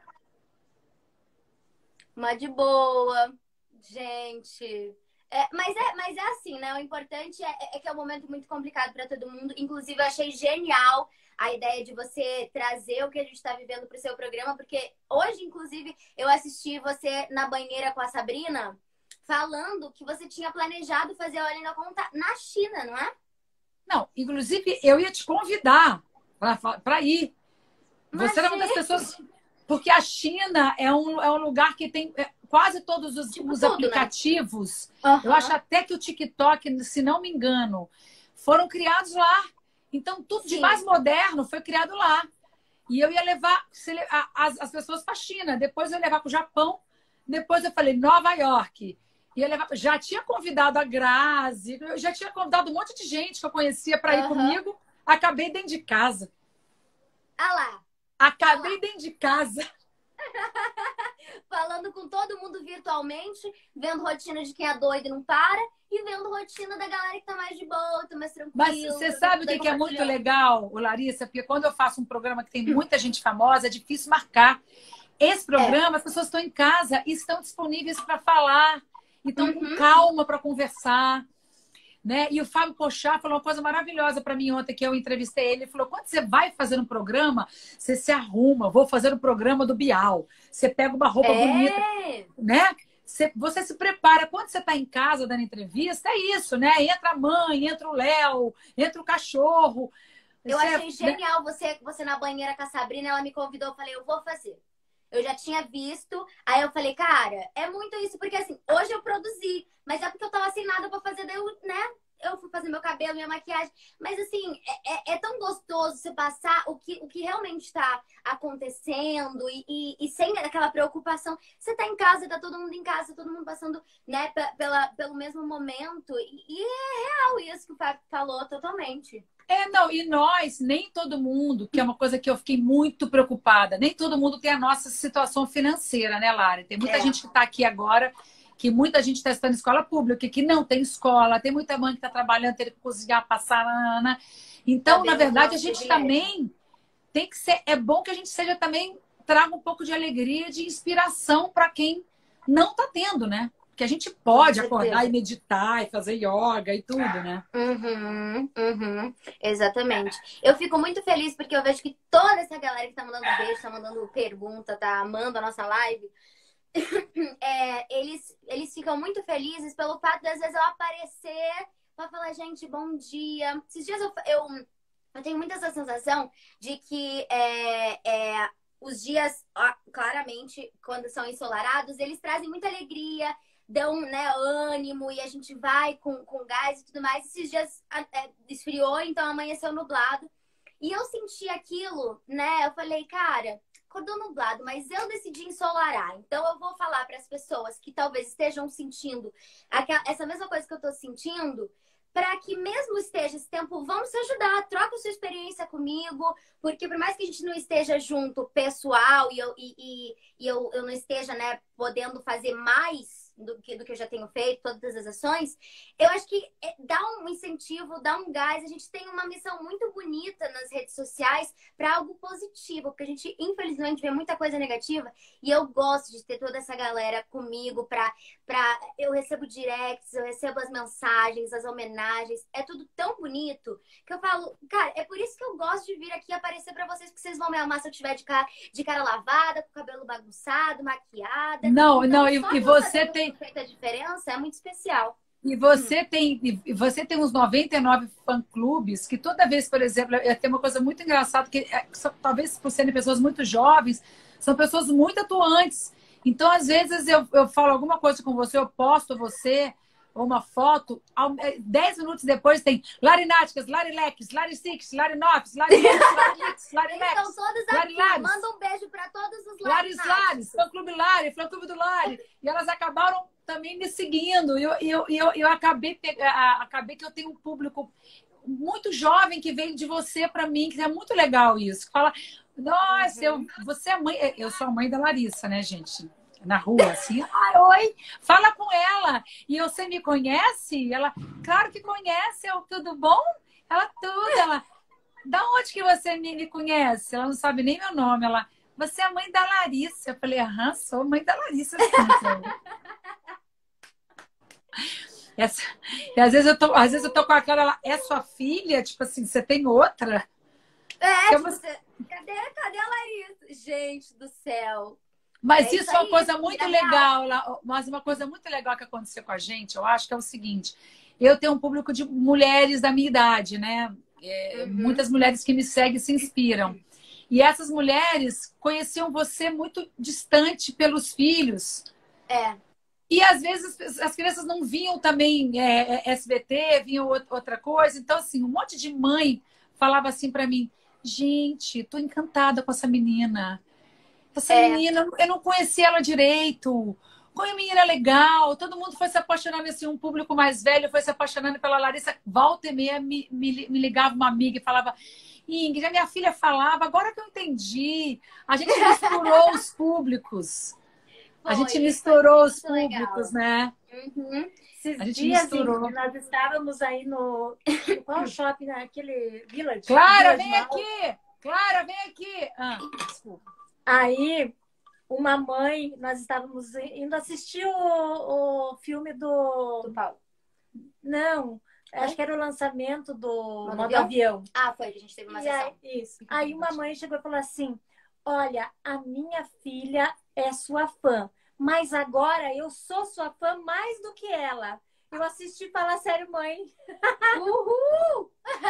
Uma de boa. Gente. Mas é assim, né? O importante é que é um momento muito complicado para todo mundo. Inclusive, eu achei genial a ideia de você trazer o que a gente está vivendo para o seu programa, porque hoje, inclusive, eu assisti você na banheira com a Sabrina falando que você tinha planejado fazer a Olha da Conta na China, não é? Não, inclusive, eu ia te convidar para ir. Você era uma das pessoas... Porque a China é um lugar que tem quase todos os tudo, aplicativos. Né? Uhum. Eu acho até que o TikTok, se não me engano, foram criados lá. Então, tudo de mais moderno foi criado lá. E eu ia levar as pessoas para a China. Depois eu ia levar para o Japão. Depois eu falei, Nova York. Ia levar... Já tinha convidado a Grazi. Eu já tinha convidado um monte de gente que eu conhecia para ir comigo. Acabei dentro de casa. Ah lá. Acabei dentro de casa. Falando com todo mundo virtualmente, vendo rotina de quem é doido e não para, e vendo rotina da galera que tá mais de boa, tá mais tranquila. Mas você sabe o que é muito legal, Larissa? Porque quando eu faço um programa que tem muita gente famosa, é difícil marcar. Esse programa, as pessoas estão em casa e estão disponíveis para falar, e estão com calma para conversar. Né? E o Fábio Pochá falou uma coisa maravilhosa para mim ontem, que eu entrevistei ele. Ele falou, quando você vai fazer um programa, você se arruma. Vou fazer um programa do Bial. Você pega uma roupa bonita, né? Você se prepara. Quando você está em casa dando entrevista, é isso, né? Entra a mãe, entra o Léo, entra o cachorro. Eu achei genial você na banheira com a Sabrina. Ela me convidou, eu falei, eu vou fazer. Eu já tinha visto, aí eu falei, cara, é muito isso, porque assim, hoje eu produzi, mas é porque eu tava sem nada pra fazer, daí eu fui fazer meu cabelo, minha maquiagem, mas assim, é tão gostoso você passar o que realmente tá acontecendo e sem aquela preocupação. Você tá em casa, tá todo mundo em casa, todo mundo passando, né, pelo mesmo momento, e é real isso que o Fábio falou totalmente. Não, e nós, nem todo mundo, que é uma coisa que eu fiquei muito preocupada, nem todo mundo tem a nossa situação financeira, né, Lari? Tem muita gente que está aqui agora, que muita gente está estudando escola pública, que não tem escola, tem muita mãe que está trabalhando, tem que cozinhar, passar na... Então, na verdade, a gente também tem que ser... É bom que a gente seja também, traga um pouco de alegria, de inspiração para quem não está tendo, né? Que a gente pode acordar e meditar e fazer yoga e tudo, né? Exatamente. Eu fico muito feliz porque eu vejo que toda essa galera que tá mandando beijo, tá mandando pergunta, tá amando a nossa live, eles ficam muito felizes pelo fato de, às vezes, eu aparecer pra falar, gente, bom dia. Esses dias eu tenho muita essa sensação de que os dias, claramente, quando são ensolarados, eles trazem muita alegria, dão, né, ânimo, e a gente vai com gás e tudo mais. Esses dias esfriou, então amanheceu nublado. E eu senti aquilo, né? Eu falei, cara, acordou nublado, mas eu decidi ensolarar. Então eu vou falar para as pessoas que talvez estejam sentindo essa mesma coisa que eu tô sentindo, para que mesmo esteja esse tempo, vamos se ajudar, troca sua experiência comigo, porque por mais que a gente não esteja junto pessoal e eu não esteja, né, podendo fazer mais do que eu já tenho feito, todas as ações, eu acho que dá um incentivo, dá um gás. A gente tem uma missão muito bonita nas redes sociais para algo positivo, porque a gente, infelizmente, vê muita coisa negativa, e eu gosto de ter toda essa galera comigo eu recebo directs, eu recebo as mensagens, as homenagens, é tudo tão bonito que eu falo, cara, é por isso que eu gosto de vir aqui aparecer para vocês, porque vocês vão me amar se eu tiver de cara lavada, com o cabelo bagunçado, maquiada. Não, então, e você tem feita a diferença, é muito especial. E você tem uns 99 fã-clubes que toda vez, por exemplo, tem uma coisa muito engraçada, que talvez por serem pessoas muito jovens, são pessoas muito atuantes. Então, às vezes, eu falo alguma coisa com você, eu posto você, ou uma foto, 10 minutos depois tem Lari Náticas, Lari Leques, Lari Six, Lari Nofes, Lari Lix, Lari Lex, estão todos aqui. Manda um beijo para todos os Lares, fã-clube Lari, fã-clube do Lari. E elas acabaram também me seguindo. Eu acabei que eu tenho um público muito jovem que veio de você para mim, que é muito legal isso. Fala, nossa, você é mãe. Eu sou a mãe da Larissa, né, gente? Na rua, assim. Ai, oi, fala com ela. E você me conhece? Ela, claro que conhece. Eu, tudo bom? Ela, tudo. Ela, da onde que você me conhece? Ela não sabe nem meu nome. Ela, você é a mãe da Larissa. Eu falei, aham, sou mãe da Larissa, sim. E às vezes eu tô com aquela, ela, é sua filha? Tipo assim, você tem outra? Cadê a Larissa? Gente do céu. Mas isso é uma coisa muito legal. Mas uma coisa muito legal que aconteceu com a gente, eu acho que é o seguinte. Eu tenho um público de mulheres da minha idade, né? Muitas mulheres que me seguem se inspiram. E essas mulheres conheciam você muito distante pelos filhos. E às vezes as crianças não vinham também SBT, vinham outra coisa. Então, assim, um monte de mãe falava assim para mim, gente, tô encantada com essa menina. Essa menina, eu não conhecia ela direito. Como a menina legal, todo mundo foi se apaixonando, assim, um público mais velho foi se apaixonando pela Larissa. Volta e meia me ligava uma amiga e falava, Ingrid, a minha filha falava, agora que eu entendi. A gente misturou os públicos. A gente misturou os públicos, né? Esses dias, nós estávamos aí no... Qual shopping? Naquele Village. Clara, vem aqui! Clara, vem aqui! Desculpa. Aí, uma mãe, nós estávamos indo assistir o filme do Paulo. Não, acho que era o lançamento do Modo Avião. Ah, foi, a gente teve uma sessão. Isso. Aí uma mãe chegou e falou assim, olha, a minha filha é sua fã, mas agora eu sou sua fã mais do que ela. Eu assisti Fala Sério Mãe. Uhul!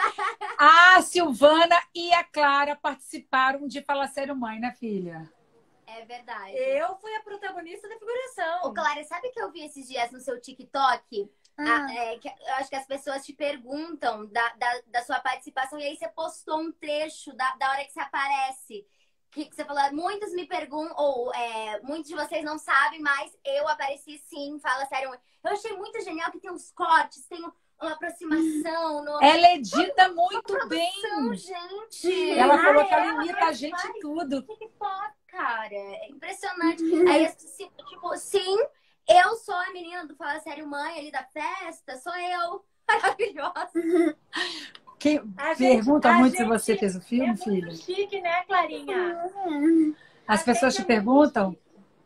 A Silvana e a Clara participaram de Fala Sério Mãe, né, filha? É verdade. Eu fui a protagonista da figuração. Ô, Clara, sabe que eu vi esses dias no seu TikTok? Eu acho que as pessoas te perguntam da sua participação e aí você postou um trecho da hora que você aparece. Que você falou, muitos me perguntam, muitos de vocês não sabem, mas eu apareci sim, Fala Sério Mãe. Eu achei muito genial que tem uns cortes, tem uma aproximação. Ela edita muito bem. Gente. Ela falou que ela imita a gente tudo. TikTok, cara. É impressionante. Aí, tipo, sim, eu sou a menina do Fala Sério Mãe ali da festa, sou eu. Maravilhosa. Pergunta muito se você fez o filme, filha. É muito chique, né, Clarinha? As pessoas te perguntam?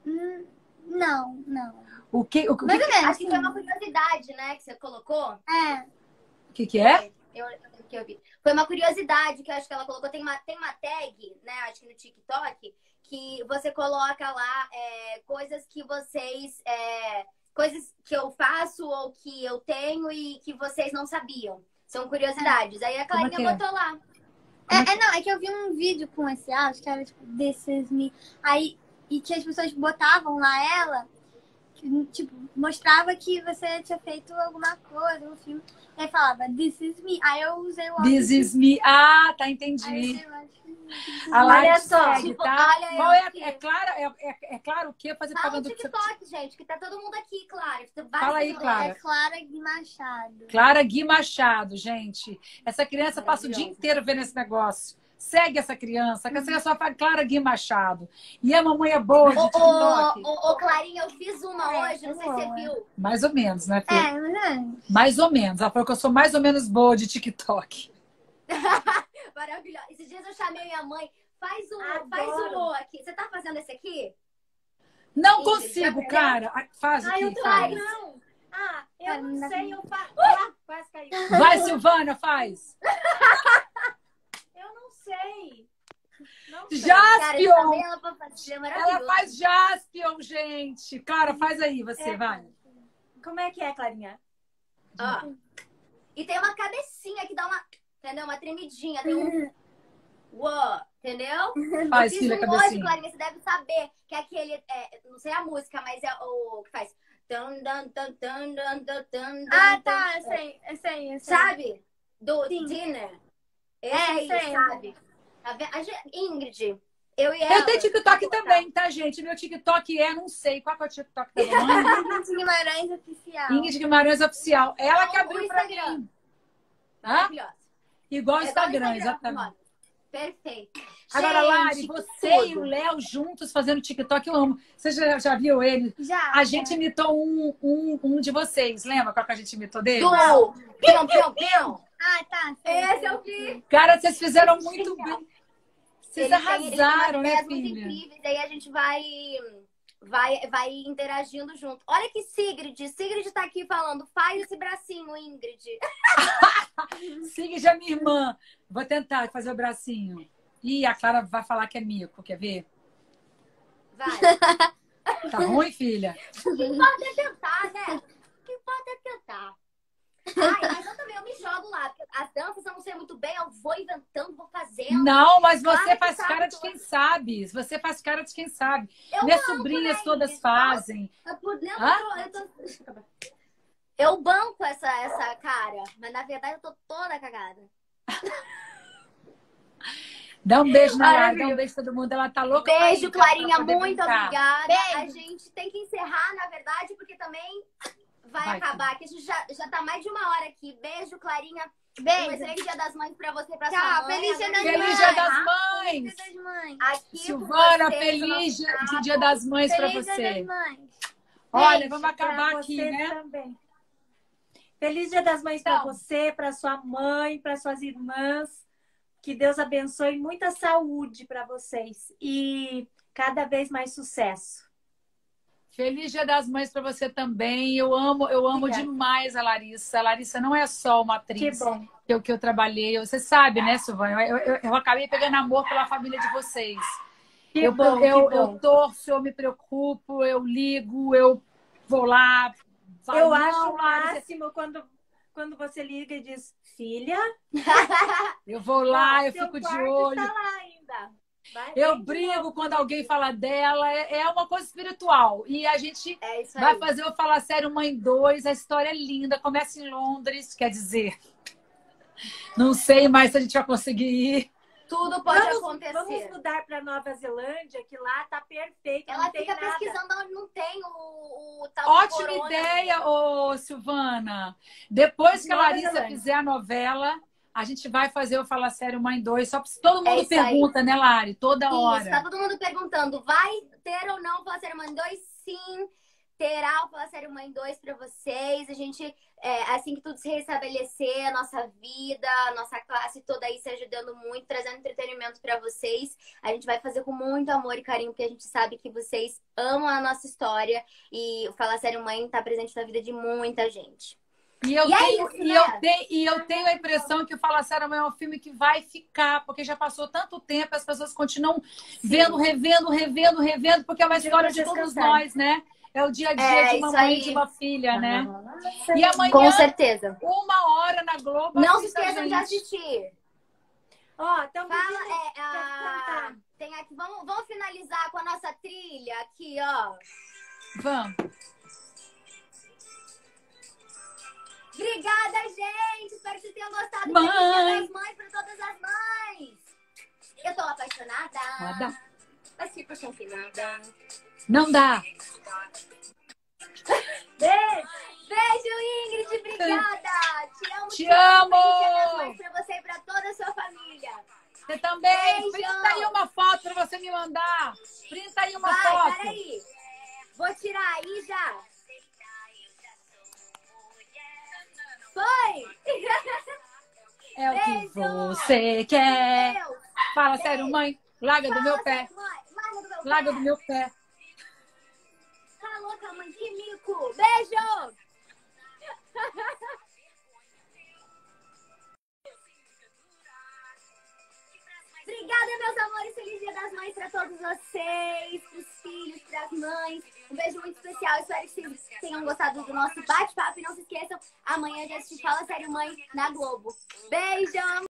Não. O que? Mais ou menos. Acho que foi uma curiosidade, né, que você colocou. O que é? Eu vi. Foi uma curiosidade que eu acho que ela colocou. Tem uma tag, né, acho que no TikTok, que você coloca lá coisas que vocês... coisas que eu faço ou que eu tenho e que vocês não sabiam. São curiosidades. Aí a Clarinha botou lá. É que eu vi um vídeo com esse acho que era tipo This Is Me. Aí, e que as pessoas botavam lá ela, que, tipo, mostrava que você tinha feito alguma coisa, um filme. E aí falava This Is Me. Aí eu usei o This Is Me. Ah, tá, entendi. Olha só, tipo, tá? olha Qual aqui. É claro o que? Fazer Fala no propaganda do TikTok, gente, que tá todo mundo aqui, Clara. Fala aí, Clara. É Clara Gui Machado. Clara Gui Machado, gente. Essa criança passa o dia inteiro vendo esse negócio. Segue essa criança, que essa só fala Clara Gui Machado. E a mamãe é boa de TikTok. Clarinha, eu fiz uma hoje, não sei se você viu. Mais ou menos, né, filha? Mas Mais ou menos. Ela falou que eu sou mais ou menos boa de TikTok. Maravilhosa. Esses dias eu chamei minha mãe. Faz o aqui. Você tá fazendo esse aqui? Não consigo, cara. Faz o que? Eu não sei, eu faço. Quase caiu. Vai, Silvana, faz. Eu não sei. Jaspion! Ela faz Jaspion, gente. Clara, faz aí, você, vai. Como é que é, Clarinha? E tem uma cabecinha que dá uma... Entendeu? Uma tremidinha. Tem um... Uou, entendeu? Faz, filha, hoje, cabecinha. Clarinha, você deve saber que é aquele... não sei a música, mas é o que faz... tá, eu sei. Sabe? Do Dinner. Esse aí, sabe? Ingrid, Eu e Eu ela. tenho TikTok também, tá, gente? Meu TikTok não sei. Qual que é o TikTok da mamãe? Ingrid Guimarães Oficial. Ingrid Guimarães Oficial. Ela que O abriu pra Instagram. mim. Hã? Maravilhosa. Igual o É igual o Instagram, exatamente. mano. Perfeito. Agora, Gente, Lari, que você e o tudo. Léo juntos fazendo TikTok, eu amo. Você já viu ele? Já. A gente imitou um de vocês. Lembra qual que a gente imitou dele? Do pião, pião, pião. Ah, tá. Sei, Esse sei, eu sei. vi. Cara, vocês fizeram muito Genial. bem. Vocês Ele tem arrasaram, umas né, ideias muito filha? incríveis. Aí a gente vai interagindo junto. Olha que Sigrid tá aqui falando. Faz esse bracinho, Ingrid. Siga já minha irmã. Vou tentar fazer o bracinho. Ih, a Clara vai falar que é mico. Quer ver? Vai. Tá ruim, filha? O que importa é tentar, né? O que importa é tentar. Ai, mas eu também eu me jogo lá. Porque as danças eu não sei muito bem. Eu vou inventando, vou fazendo. Não, mas você Claro que faz sabe cara de tudo. quem sabe. Você faz cara de quem sabe. Eu Minhas banco, sobrinhas né, todas Ingrid? fazem. Eu banco essa cara. Mas na verdade eu tô toda cagada. Dá um beijo na Lara, dá Maravilhoso. um beijo pra todo mundo. Ela tá louca pra Beijo, ir, cara, Clarinha. pra poder Muito brincar. obrigada. Beijo. A gente tem que encerrar, na verdade, porque também vai acabar. Que a gente já tá mais de uma hora aqui. Beijo, Clarinha. Um Beijo. excelente Dia das Mães pra você e pra Tchau, sua mãe. feliz Dia das Mães. Feliz Dia das Feliz Mães! Dia das Mães. Aqui Silvana, com vocês, feliz nosso papo. Dia das Mães pra Feliz Dia você. das Mães. Olha, Beijo vamos acabar pra aqui, você né? também. Feliz Dia das Mães para Então. você, para sua mãe, para suas irmãs. Que Deus abençoe, muita saúde para vocês e cada vez mais sucesso. Feliz Dia das Mães pra você também. Eu amo Obrigada. demais a Larissa. A Larissa não é só uma Que atriz bom. que eu trabalhei. Você sabe, né, Silvana? Eu acabei pegando amor pela família de vocês. Que bom, que bom. Eu torço, eu me preocupo, eu ligo, eu vou lá. Falo, Eu não, acho o Larissa, máximo quando você liga e diz, filha, eu vou lá, eu seu fico de quarto olho. tá lá ainda. Vai, Eu vem de brigo novo. quando alguém fala dela. É uma coisa espiritual. E a gente É isso vai aí. fazer o Fala Sério Mãe 2. A história é linda. Começa em Londres, quer dizer. Não sei mais se a gente vai conseguir ir. Tudo pode Vamos acontecer. mudar para Nova Zelândia, que lá tá perfeito, Ela não tem fica nada. pesquisando onde não tem o tal do Ótima corona. ideia, ô Silvana. Depois que a Nova Larissa Zelândia. fizer a novela, a gente vai fazer o Fala Sério Mãe 2. Só todo mundo isso aí. pergunta, né, Lari? Toda Isso, hora. tá todo mundo perguntando, vai ter ou não o Fala Sério Mãe 2? Sim, terá o Fala Sério Mãe 2 pra vocês. A gente, assim que tudo se restabelecer, a nossa vida, a nossa classe toda aí se ajudando muito, trazendo entretenimento pra vocês. A gente vai fazer com muito amor e carinho, porque a gente sabe que vocês amam a nossa história e o Fala Sério Mãe tá presente na vida de muita gente. E eu, E é tenho, isso, e, né? eu tenho a impressão que o Fala Sério Mãe é um filme que vai ficar, porque já passou tanto tempo, as pessoas continuam vendo, revendo, porque é uma história de todos nós, né? É o dia a dia de uma isso mãe e aí. de uma filha, né? Nossa, E amanhã, Com certeza. 1h na Globo. Não se assista a esqueçam de gente. assistir. Ó, então Fala, tem aqui, vamos finalizar com a nossa trilha aqui, ó. Vamos. Obrigada, gente! Espero que vocês tenham gostado. Mãe! Feliz Dia das Mães para todas as mães! Eu tô apaixonada, Nada. mas fico sem nada. Não dá. beijo. Beijo, Ingrid! Obrigada! Te amo! Te amo! Feliz Dia das Mães pra você e pra toda a sua família! Você também. Beijo. Printa aí uma foto pra você me mandar. Printa aí uma Vai, foto. peraí! Vou tirar aí já! Foi! É o que Beijo. você quer. Deus! Fala Beijo. sério, mãe. Larga do meu pé. Larga do meu pé! Larga do meu pé. Tá louca, mãe? Que mico! Beijo! Obrigada, meus amores. Feliz Dia das Mães pra todos vocês, pros filhos, pras mães. Um beijo muito especial. Espero que vocês tenham gostado do nosso bate-papo. E não se esqueçam, amanhã a gente fala Sério Mãe na Globo. Beijo!